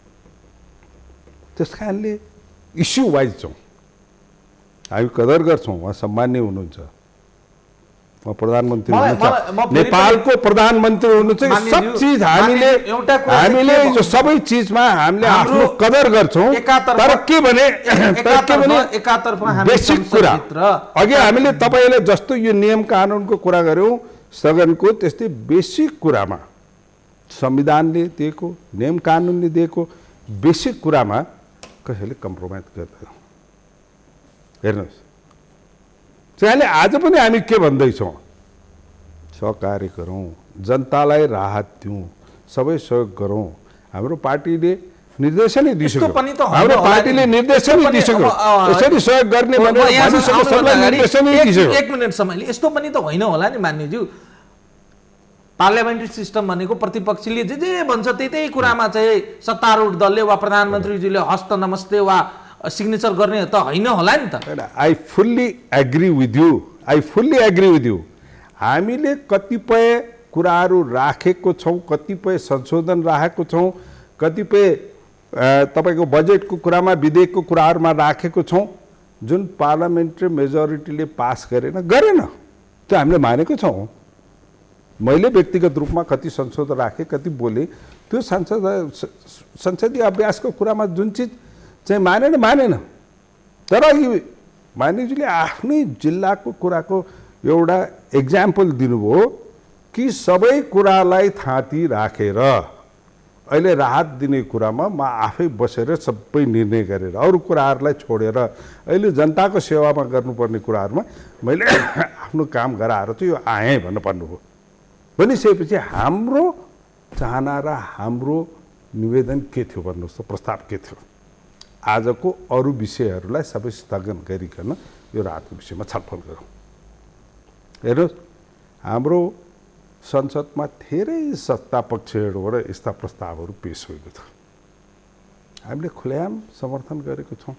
त्यस कारणले इस्यु वाइज छौँ, हामी कदर गर्छौँ। उहाँ सम्मान्य हुनुहुन्छ, उहाँ प्रधानमन्त्री हुनुहुन्छ, नेपालको प्रधानमन्त्री हुनुहुन्छ। सब चिज हामीले यो सबै चिजमा हामीले आफ्नो कदर गर्छौँ। तर के भने बेसिक कुरा अघि हामीले तपाईँले जस्तो यो नियम कानुनको कुरा गऱ्यौँ स्थगनको, त्यस्तै बेसिक कुरामा संविधानले दिएको, नियम कानुनले दिएको बेसिक कुरामा कसैले कम्प्रोमाइज गर्दैन। हेर्नुहोस्, त्यसैले आज पनि हामी के भन्दैछौँ, सहकार्य गरौँ, जनतालाई राहत दिउँ, सबै सहयोग गरौँ। हाम्रो पार्टीले निर्देशनै दिइसक्यो, हाम्रो पार्टीले निर्देशनै दिइसक्यो यसरी सहयोग गर्ने भनेर निर्देशनै दिइसक्यो। 1 मिनट समयले यस्तो पनि त होइन होला नि मान्यज्यू। पार्लियामेन्ट्री सिस्टम भनेको प्रतिपक्षीले जे जे भन्छ त्यही कुरामा चाहिँ सत्तारूढ दलले वा प्रधानमन्त्रीज्यूले हस्त नमस्ते वा सिग्नेचर गर्ने त होइन होला नि त। I fully agree with you. हामीले कतिपय कुराहरू राखेको छौँ, कतिपय संशोधन राखेको छौँ, कतिपय तपाईँको बजेटको कुरामा विधेयकको कुराहरूमा राखेको छौँ जुन पार्लियामेन्ट्री मेजोरिटीले पास गरेन त्यो हामीले मानेको छौँ। मैले व्यक्तिगत रूपमा कति संशोधन राखेँ, कति बोलेँ, त्यो संसदीय अभ्यासको कुरामा जुन चिज चाहिँ मानेन। तर मानिसले आफ्नै जिल्लाको कुराको एउटा एक्जाम्पल दिनुभयो कि सबै कुरालाई थाँती राखेर अहिले राहत दिने कुरामा म आफै बसेर सबै निर्णय गरेर अरू कुराहरूलाई छोडेर अहिले जनताको सेवामा गर्नुपर्ने कुराहरूमा मैले आफ्नो काम गराएर चाहिँ यो आएँ भन्नु भन्नुभयो। भनिसकेपछि हाम्रो चाहना र हाम्रो निवेदन के थियो भन्नुहोस् त, प्रस्ताव के थियो? आजको अरू विषयहरूलाई सबै स्थगन गरिकन यो राहतको विषयमा छलफल गरौँ। हेर्नुहोस्, हाम्रो संसदमा धेरै सत्ता पक्षबाट यस्ता प्रस्तावहरू पेश भएको छ, हामीले खुलेआम समर्थन गरेको छौँ।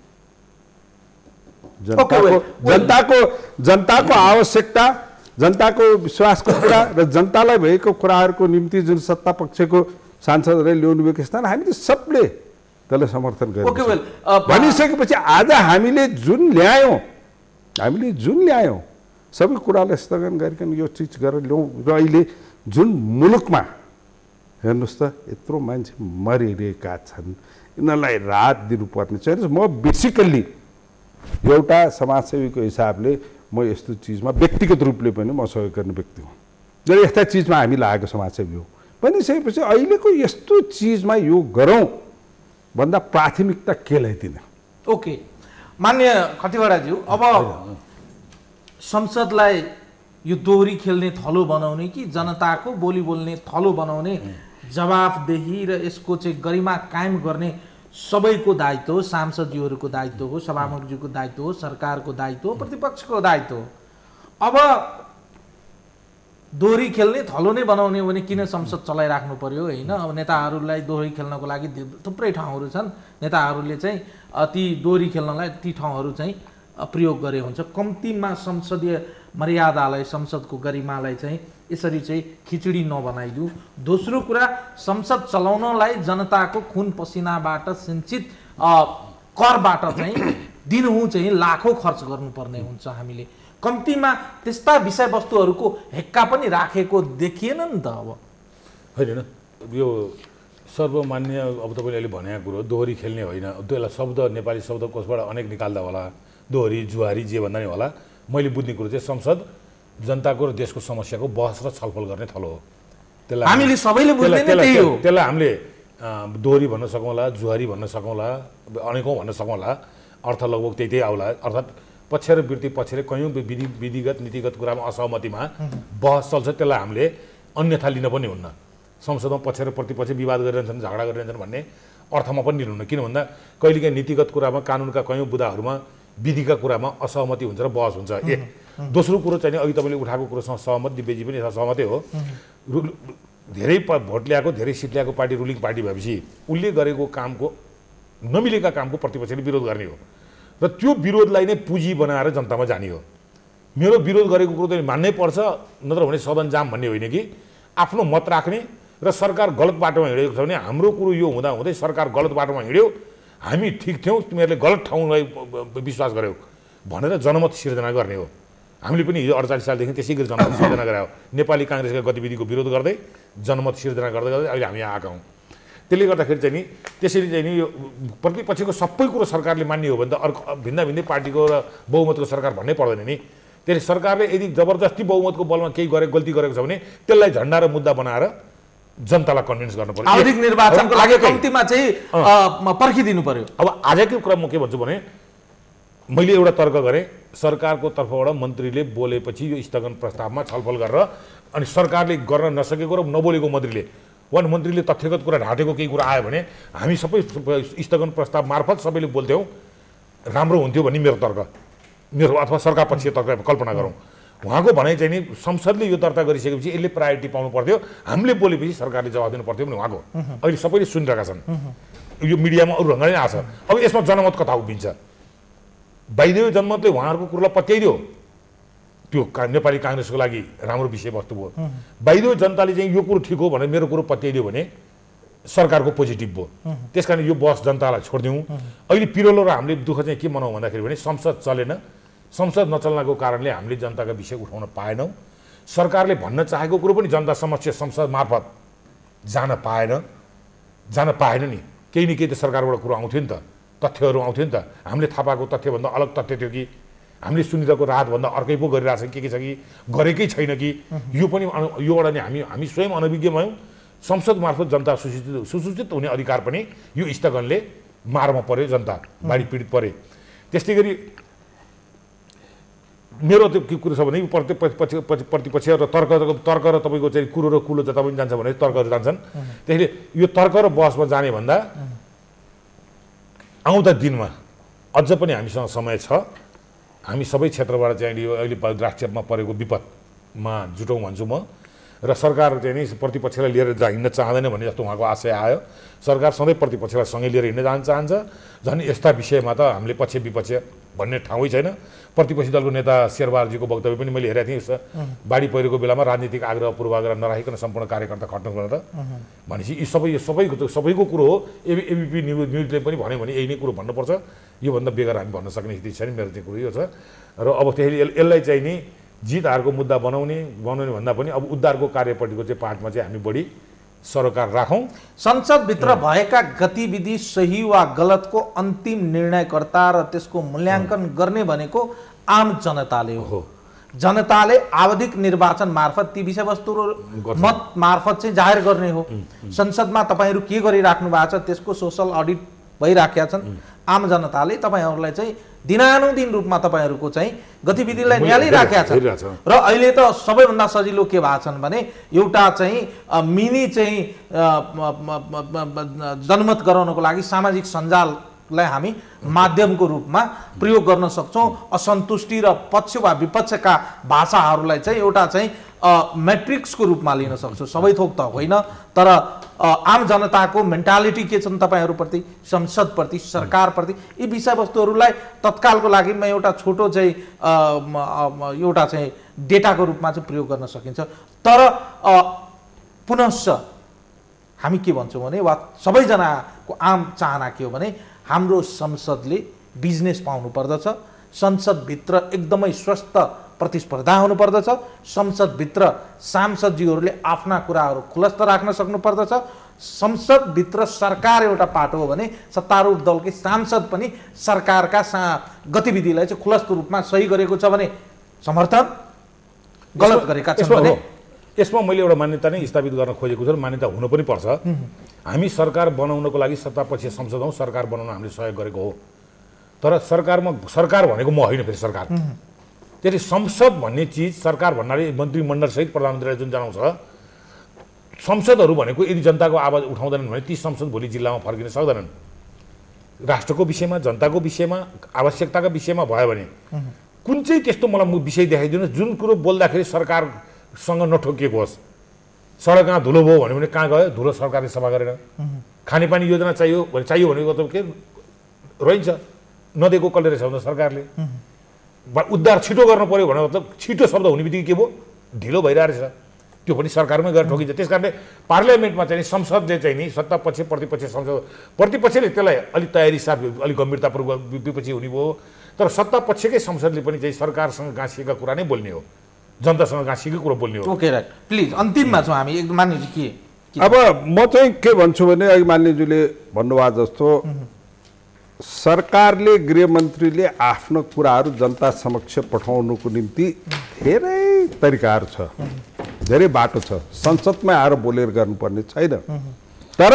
जनताको आवश्यकता, जनताको विश्वासको कुरा र जनतालाई भएको कुराहरूको निम्ति जुन सत्ता पक्षको सांसदहरूले ल्याउनु भएको स्थान हामीले सबले त्यसलाई समर्थन गरेको भनिसकेपछि आज हामीले जुन ल्यायौँ सबै कुरालाई स्थगन गरिकन यो चिज गरेर ल्याउँ र अहिले जुन मुलुकमा हेर्नुहोस् त यत्रो मान्छे मरिरहेका छन्, यिनीहरूलाई राहत दिनुपर्ने छ। म बेसिकल्ली एउटा समाजसेवीको हिसाबले म यस्तो चिजमा व्यक्तिगत रूपले पनि म सहयोग गर्ने व्यक्ति हुँ र यस्ता चिजमा हामी लागेको समाजसेवी हो। भनिसकेपछि अहिलेको यस्तो चिजमा यो गरौँ भन्दा प्राथमिकता केलाई दिने? ओके, मान्य खतिवडाज्यू, अब संसदलाई यो दोहोरी खेल्ने थलो बनाउने कि जनताको बोली बोल्ने थलो बनाउने, जवाफदेही र यसको चाहिँ गरिमा कायम गर्ने सबैको दायित्व हो। सांसदज्यूहरूको दायित्व हो, सभामुखज्यूको दायित्व हो, सरकारको दायित्व हो, प्रतिपक्षको दायित्व हो। अब दोहोरी खेल्ने थलो नै बनाउने हो भने किन संसद चलाइराख्नु पर्यो होइन? अब नेताहरूलाई दोहोरी खेल्नको लागि थुप्रै ठाउँहरू छन्, नेताहरूले चाहिँ ती दोहोरी खेल्नलाई ती ठाउँहरू चाहिँ प्रयोग गरे हुन्छ। कम्तीमा संसदीय मर्यादालाई, संसदको गरिमालाई चाहिँ यसरी चाहिँ खिचडी नबनाइदिउँ। दोस्रो कुरा, संसद चलाउनलाई जनताको खुन पसिनाबाट सिन्चित करबाट चाहिँ दिनहुँ चाहिँ लाखौँ खर्च गर्नुपर्ने हुन्छ। हामीले कम्तीमा त्यस्ता विषयवस्तुहरूको हेक्का पनि राखेको देखिएन नि त। अब होइन, यो सर्वमान्य अब तपाईँले अहिले भनेको कुरो दोहोरी खेल्ने होइन, त्यसलाई शब्द नेपाली शब्दकोशबाट अनेक निकाल्दा होला, दोहोरी जुहारी जे भन्दा नि होला। मैले बुझ्ने कुरो चाहिँ संसद जनताको र देशको समस्याको बहस र छलफल गर्ने थलो हो। त्यसलाई हामीले सबैले बुझ्ने नै त्यही हो। त्यसलाई हामीले दोहोरी भन्न सकौँला, जुहारी भन्न सकौँला, अनेकौँ भन्न सकौँला, अर्थ लगभग त्यही आउला। अर्थात् पक्ष र वृत्ति पक्षले कयौँ विधिगत नीतिगत कुरामा असहमतिमा बहस चल्छ, त्यसलाई हामीले अन्यथा लिन पनि हुन्न। संसदमा पक्ष र प्रतिपक्ष विवाद गरिरहन्छन्, झगडा गरिरहन्छन् भन्ने अर्थमा पनि लिनुहुन्न। किन भन्दा कहिलेकाहीँ नीतिगत कुरामा, कानुनका कयौँ बुदाहरूमा, विधिका कुरामा असहमति हुन्छ र बहस हुन्छ। एक दोस्रो कुरो चाहिँ अघि तपाईँले उठाएको कुरोसँग सहमत, दिव्यजी पनि यसमा सहमतै हो। धेरै भोट ल्याएको, धेरै सिट ल्याएको पार्टी रुलिङ पार्टी भएपछि उसले गरेको कामको, नमिलेका कामको प्रतिपक्षले विरोध गर्ने हो र त्यो विरोधलाई नै पुँजी बनाएर जनतामा जाने हो। मेरो विरोध गरेको कुरो त मान्नै पर्छ, नत्र भने सदन जाम भन्ने होइन कि आफ्नो मत राख्ने र सरकार गलत बाटोमा हिँडेको छ भने हाम्रो कुरो यो हुँदा हुँदै सरकार गलत बाटोमा हिँड्यो, हामी ठिक थियौँ, तिमीहरूले गलत ठाउँलाई विश्वास गर्यौ भनेर जनमत सिर्जना गर्ने हो। हामीले पनि हिजो 48 सालदेखि त्यसै गरी जनमत सिर्जना गरे हो। नेपाली काङ्ग्रेसका गतिविधिको विरोध गर्दै जनमत सिर्जना गर्दै गर्दै अहिले हामी आएका हौँ। त्यसले गर्दाखेरि चाहिँ नि त्यसरी चाहिँ नि यो प्रतिपक्षको सबै कुरो सरकारले मान्ने हो भने त अर्को भिन्न भिन्नै पार्टीको र बहुमतको सरकार भन्नै पर्दैन नि। त्यसले सरकारले यदि जबरजस्ती बहुमतको बलमा केही गल्ती गरेको छ भने त्यसलाई झन्डा र मुद्दा बनाएर जनतालाई कन्भिन्स गर्नु पर्यो। आवधिक निर्वाचनको लागि कम्तीमा चाहिँ पर्खिदिनु पर्यो। अब आजकै कुरा म के भन्छु भने, मैले एउटा तर्क गरेँ, सरकारको तर्फबाट मन्त्रीले बोलेपछि यो स्थगन प्रस्तावमा छलफल गरेर अनि सरकारले गर्न नसकेको र नबोलेको मन्त्रीले तथ्यगत कुरा ढाँटेको केही कुरा आयो भने हामी सबै स्थगन प्रस्ताव मार्फत सबैले बोल्थ्यौँ, राम्रो हुन्थ्यो भन्ने मेरो तर्क, मेरो अथवा सरकार पक्षीय तर्क कल्पना गरौँ। उहाँको भनाइ चाहिँ नि संसदले यो दर्ता गरिसकेपछि यसले प्रायोरिटी पाउनु पर्थ्यो, हामीले बोलेपछि सरकारले जवाब दिनु पर्थ्यो भने उहाँको अहिले सबैले सुनिरहेका छन्। यो मिडियामा अरू ढङ्गले आएको छ। अब यसमा जनमत कता उभिन्छ? बाइदेव जनमतले उहाँहरूको कुरोलाई पत्याइदियो, त्यो नेपाली काङ्ग्रेसको लागि राम्रो विषयवस्तु भयो। बाइदेव जनताले चाहिँ यो कुरो ठिक हो भनेर मेरो कुरो पत्याइदियो भने सरकारको पोजिटिभ भयो। त्यस कारण यो बहस जनतालाई छोडिदिउँ। अहिले पिरोलो र हामीले दुःख चाहिँ के मनाउँ भन्दाखेरि भने संसद चलेन, संसद नचल्नको कारणले हामीले जनताका विषय उठाउन पाएनौँ। सरकारले भन्न चाहेको कुरो पनि जनता समक्ष संसद मार्फत जान पाएन नि। केही न केही त सरकारबाट कुरो आउँथ्यो नि त, तथ्यहरू आउँथ्यो नि त। हामीले थाहा पाएको तथ्यभन्दा अलग तथ्य थियो कि हामीले सुनिरहेको रातभन्दा अर्कै पो गरिरहेछ के छ कि गरेकै छैन कि यो पनि योबाट नि हामी स्वयं अनभिज्ञ भयौँ। संसद मार्फत जनता सुसूचित हुने अधिकार पनि यो स्थगनले मारमा पर्यो, जनता बाढी पीडित परे। त्यस्तै गरी मेरो त्यो के कुरो छ भने प्रतिपक्ष र तर्क र तपाईँको चाहिँ कुरो र कुलो जता पनि जान्छ भने तर्कहरू जान्छन्। त्यसैले यो तर्क र बहसमा जाने भन्दा आउँदा दिनमा अझ पनि हामीसँग समय छ। हामी सबै क्षेत्रबाट चाहिँ यो अहिले राष्ट्रियमा परेको विपदमा जुटौँ भन्छु म। र सरकार चाहिँ नि प्रतिपक्षलाई लिएर हिँड्न चाहँदैन भन्ने जस्तो उहाँको आशय आयो। सरकार सधैँ प्रतिपक्षलाई सँगै लिएर हिँड्न जान चाहन्छ। झन् यस्ता विषयमा त हामीले पक्ष विपक्ष भन्ने ठाउँै छैन। प्रतिपक्षी दलको नेता शेरबहादुरजीको वक्तव्य पनि मैले हेरेको थिएँ। बाढी पहिरोको बेलामा राजनीतिक आग्रह पूर्वाग्रह नराखिकन सम्पूर्ण कार्यकर्ता खट्नु पर्छ त भनेपछि यी सबैको कुरो हो। एबिपी न्युजले पनि भन्यो भने यही नै कुरो भन्नुपर्छ। योभन्दा बेगर हामी भन्न सक्ने स्थिति छैन। मेरो चाहिँ कुरो यो छ। र अब त्यसैले यसलाई चाहिँ नि जित हारको मुद्दा बनाउने भन्दा पनि अब उद्धारको कार्यपट्टिको चाहिँ पार्टमा चाहिँ हामी बढी सरोकार राखौँ। संसदभित्र भएका गतिविधि सही वा गलतको अन्तिम निर्णयकर्ता र त्यसको मूल्याङ्कन गर्ने भनेको आम जनताले हो। जनताले आवधिक निर्वाचन मार्फत ती विषयवस्तुहरू मत मार्फत चाहिँ जाहेर गर्ने हो। संसदमा तपाईँहरू के गरिराख्नु भएको छ त्यसको सोसल अडिट भइराखेका छन्। आम जनताले तपाईँहरूलाई चाहिँ दिनानुदिन रूपमा तपाईँहरूको चाहिँ गतिविधिलाई निहालिराखेका छन् र अहिले त सबैभन्दा सजिलो के भएको छन् भने एउटा चाहिँ मिनी चाहिँ जनमत गराउनको लागि सामाजिक सञ्जाललाई हामी माध्यमको रूपमा प्रयोग गर्न सक्छौँ। असन्तुष्टि र पक्ष वा विपक्षका भाषाहरूलाई चाहिँ एउटा चाहिँ मैट्रिक्सको रूपमा लिन सक्छौँ। सबै थोक त होइन, तर आम जनताको मेन्टालिटी के छन् तपाईँहरूप्रति, संसदप्रति, सरकारप्रति, यी विषयवस्तुहरूलाई तत्कालको लागि म एउटा छोटो चाहिँ एउटा चाहिँ डेटाको रूपमा चाहिँ प्रयोग गर्न सकिन्छ। तर पुनश्च हामी के भन्छौँ भने वा सबैजनाको आम चाहना के हो भने हाम्रो संसदले बिजनेस पाउनु पर्दछ, संसदभित्र एकदमै स्वस्थ प्रतिस्पर्धा हुनुपर्दछ, संसदभित्र सांसदजीहरूले आफ्ना कुराहरू खुलस्त राख्न सक्नुपर्दछ, संसदभित्र सरकार एउटा पाटो हो भने सत्तारूढ दलकै सांसद पनि सरकारका गतिविधिलाई चाहिँ खुलस्त रूपमा सही गरेको छ भने समर्थन, गलत गरेका छन् भने यसमा मैले एउटा मान्यता नै स्थापित गर्न खोजेको छु र मान्यता हुनु पनि पर्छ। हामी सरकार बनाउनको लागि सत्तापक्षीय संसद हौँ, सरकार बनाउन हामीले सहयोग गरेको हो, तर सरकार भनेको म होइन, फेरि सरकार त्यसले संसद भन्ने चिज, सरकार भन्नाले मन्त्रीमण्डलसहित प्रधानमन्त्रीलाई जुन जनाउँछ, संसदहरू भनेको यदि जनताको आवाज उठाउँदैनन् भने ती संसद भोलि जिल्लामा फर्किन सक्दैनन्। राष्ट्रको विषयमा, जनताको विषयमा, आवश्यकताका विषयमा भयो भने कुन चाहिँ त्यस्तो मलाई विषय देखाइदिनुहोस् जुन कुरो बोल्दाखेरि सरकारसँग नठोकिएको होस्। सडकमा धुलो भयो भन्यो भने कहाँ गयो? धुलो सरकारले सफा गरेन। खानेपानी योजना चाहियो भनेको त के रहन्छ, नदिएको कसले रहेछ भन्दा सरकारले। उद्धार छिटो गर्नु पर्यो भने मतलब छिटो शब्द हुने बित्तिकै के भयो? ढिलो भइरहेछ। त्यो पनि सरकारमै गएर ठोकिन्छ। त्यस कारणले पार्लियामेन्टमा चाहिँ संसदले चाहिँ नि सत्तापक्ष प्रतिपक्ष प्रतिपक्षले त्यसलाई अलिक तयारी साथ अलिक गम्भीरतापूर्वक विपक्षी हुने भयो, तर सत्तापक्षकै संसदले पनि चाहिँ सरकारसँग गाँसिएका कुरा नै बोल्ने हो, जनतासँग गाँसिएकै कुरा बोल्ने हो। ओके राइट, प्लिज अन्तिममा छौँ हामी। मान्यजी के अब म चाहिँ के भन्छु भने अघि मान्यज्यूले भन्नुभयो जस्तो सरकारले, गृहमन्त्रीले आफ्नो कुराहरू जनता समक्ष पठाउनुको निम्ति धेरै तरिकाहरू छ, धेरै बाटो छ। संसदमै आएर बोलेर गर्नुपर्ने छैन, तर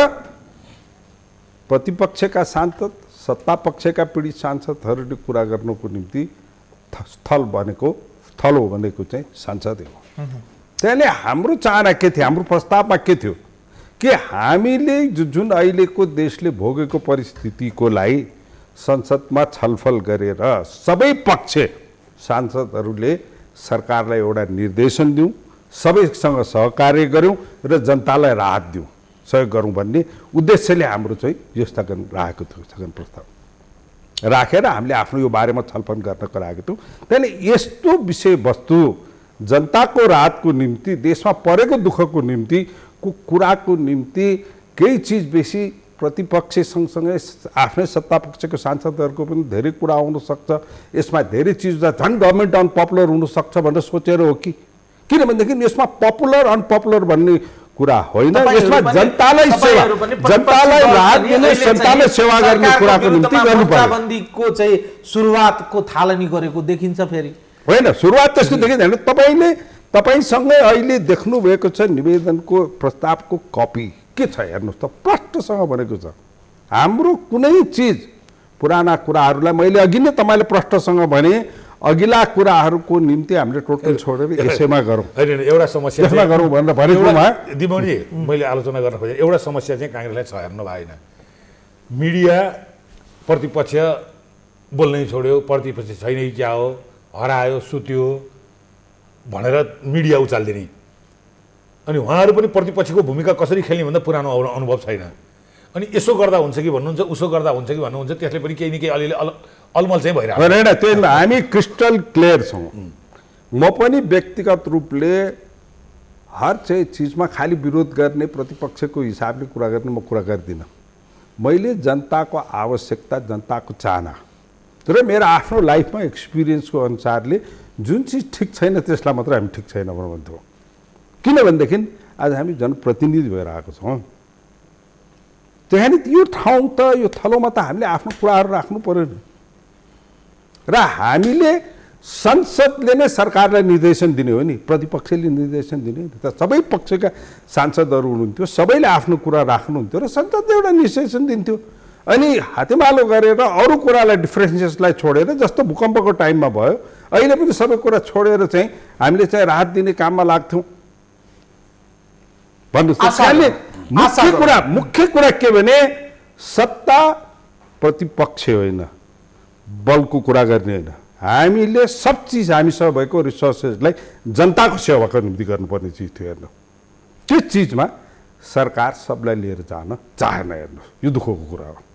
प्रतिपक्षका सांसद, सत्तापक्षका पीडित सांसदहरूले कुरा गर्नुको निम्ति स्थल हो भनेको चाहिँ संसदै हो। त्यसले हाम्रो चाहना के थियो, हाम्रो प्रस्तावमा के थियो कि हामीले जुन अहिलेको देशले भोगेको परिस्थितिको लागि संसदमा छलफल गरेर सबै पक्ष सांसदहरूले सरकारलाई एउटा निर्देशन दिउँ, सबैसँग सहकार्य गऱ्यौँ र जनतालाई राहत दिउँ, सहयोग गरौँ भन्ने उद्देश्यले हाम्रो चाहिँ यो स्थगन राखेको थियो। स्थगन प्रस्ताव राखेर हामीले आफ्नो यो बारेमा छलफल गर्न कराएको थियौँ। त्यसले यस्तो विषयवस्तु जनताको राहतको निम्ति, देशमा परेको दुःखको निम्ति कुराको निम्ति केही चिज बेसी प्रतिपक्ष सँगसँगै आफ्नै सत्तापक्षको सांसदहरूको पनि धेरै कुरा आउनसक्छ। यसमा धेरै चिज झन् गभर्मेन्ट अनपपुलर हुनसक्छ भनेर सोचेर हो कि? किनभनेदेखि यसमा पपुलर अनपपुलर भन्ने कुरा होइन, यसमा जनतालाई राहत दिने, जनतालाई सेवा गर्ने कुराको निम्ति गर्नुपर्छ। बन्दीको चाहिँ सुरुवातको थालनी गरेको देखिन्छ फेरि होइन, सुरुवात त्यस्तो देखिँदैन। तपाईँसँगै अहिले देख्नुभएको छ निवेदनको प्रस्तावको कपी के छ हेर्नुहोस् त, प्रष्टसँग भनेको छ। हाम्रो कुनै चिज पुराना कुराहरूलाई मैले अघि नै तपाईँले प्रष्टसँग भने अघिल्ला कुराहरूको निम्ति हामीले टोटल छोडेर यसैमा गरौँ, होइन एउटा समस्या यसमा गरौँ भनेर भनेकोमा दिमौजी मैले आलोचना गर्न खोजेँ। एउटा समस्या चाहिँ काङ्ग्रेसलाई छ, हेर्नु भएन, मिडिया प्रतिपक्ष बोल्नै छोड्यो, प्रतिपक्ष छैन कि क्या हो, हरायो सुत्यो भनेर मिडिया उचालिदिने, अनि उहाँहरू पनि प्रतिपक्षको भूमिका कसरी खेल्ने भन्दा पुरानो अनुभव छैन। अनि यसो गर्दा हुन्छ कि भन्नुहुन्छ, उसो गर्दा हुन्छ कि भन्नुहुन्छ, त्यसले पनि केही न केही अलिअलि अलमल चाहिँ भइरहेको होइन। त्यो हामी क्रिस्टल क्लियर छौँ। म पनि व्यक्तिगत रूपले हर चाहिँ चिजमा खालि विरोध गर्ने, प्रतिपक्षको हिसाबले कुरा गर्ने म कुरा गर्दिनँ। मैले जनताको आवश्यकता, जनताको चाहना र मेरो आफ्नो लाइफमा एक्सपिरियन्सको अनुसारले जुन चिज ठिक छैन त्यसलाई मात्र हामी ठिक छैन भनेर भन्थ्यौँ। किनभनेदेखि आज हामी जनप्रतिनिधि भएर आएको छौँ। त्यहाँदेखि यो ठाउँ त, यो थलोमा त हामीले आफ्नो कुराहरू राख्नु पर्यो नि, र हामीले संसदले नै सरकारलाई निर्देशन दिने हो नि, प्रतिपक्षले निर्देशन दिने हो नि त। सबै पक्षका सांसदहरू हुनुहुन्थ्यो, सबैले आफ्नो कुरा राख्नुहुन्थ्यो र संसदले एउटा निर्देशन दिन्थ्यो। अनि हातेमालो गरेर अरू कुरालाई डिफ्रेन्सेसलाई छोडेर जस्तो भूकम्पको टाइममा भयो अहिले पनि सबै कुरा छोडेर चाहिँ हामीले चाहिँ राहत दिने काममा लाग्थ्यौँ भन्नुहोस्। मुख्य कुरा के भने सत्ता प्रतिपक्ष होइन, बलको कुरा गर्ने होइन। हामीले सब चिज हामीसँग भएको रिसोर्सेसलाई जनताको सेवाको निम्ति गर्नुपर्ने चिज थियो। हेर्नु त्यो चिजमा सरकार सबलाई लिएर जान चाहेन। हेर्नु यो दुःखको कुरा हो।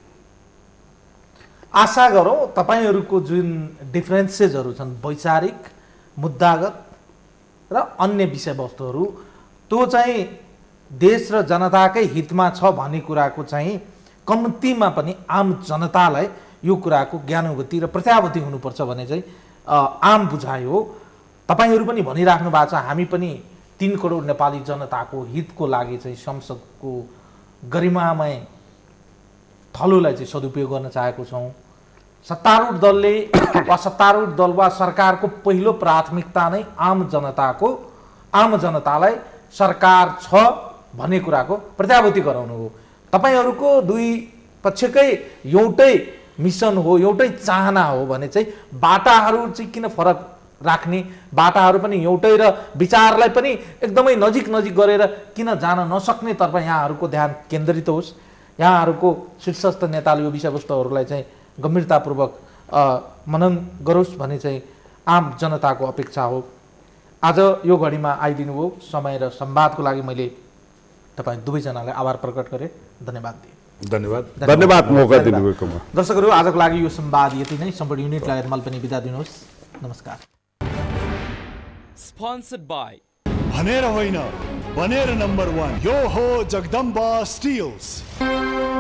आशा गरौँ तपाईँहरूको जुन डिफ्रेन्सेसहरू छन् वैचारिक मुद्दागत र अन्य विषयवस्तुहरू त्यो चाहिँ देश र जनताकै हितमा छ भन्ने कुराको चाहिँ कम्तीमा पनि आम जनतालाई यो कुराको ज्ञानुभूति र प्रत्याभूति हुनुपर्छ भन्ने चाहिँ आम बुझाइ हो। तपाईँहरू पनि भनिराख्नु भएको छ हामी पनि 3 करोड नेपाली जनताको हितको लागि चाहिँ संसदको गरिमामय थलोलाई चाहिँ सदुपयोग गर्न चाहेको छौँ। सत्तारूढ दलले वा सत्तारूढ दल वा सरकारको पहिलो प्राथमिकता नै आम जनतालाई सरकार छ भन्ने कुराको प्रत्याभूति गराउनु हो। तपाईँहरूको दुई पक्षकै एउटै मिसन हो, एउटै चाहना हो भने चाहिँ बाटाहरू चाहिँ किन फरक राख्ने, बाटाहरू पनि एउटै र विचारलाई पनि एकदमै नजिक गरेर किन जान नसक्ने तर्फ यहाँहरूको ध्यान केन्द्रित होस्। यहाँहरूको शीर्षस्थ नेताले यो विषयवस्तुहरूलाई चाहिँ गम्भीरतापूर्वक मनन गरोस् भन्ने चाहिँ आम जनताको अपेक्षा हो। आज यो घडीमा आइदिनु भयो। समय र संवादको लागि मैले तपाईँ दुवैजनालाई आभार प्रकट गरेँ। धन्यवाद दिएँ। धन्यवाद मौका दिनुभएकोमा। दर्शकहरू आजको लागि यो संवाद यति नै। सम्पूर्ण युनिटलाई हेर्मल पनि बिदा दिनुहोस्। नमस्कार। स्पोन्सर्ड बाई भनेर होइन बनेर नम्बर 1 यो हो जगदम्बा स्टिल्स।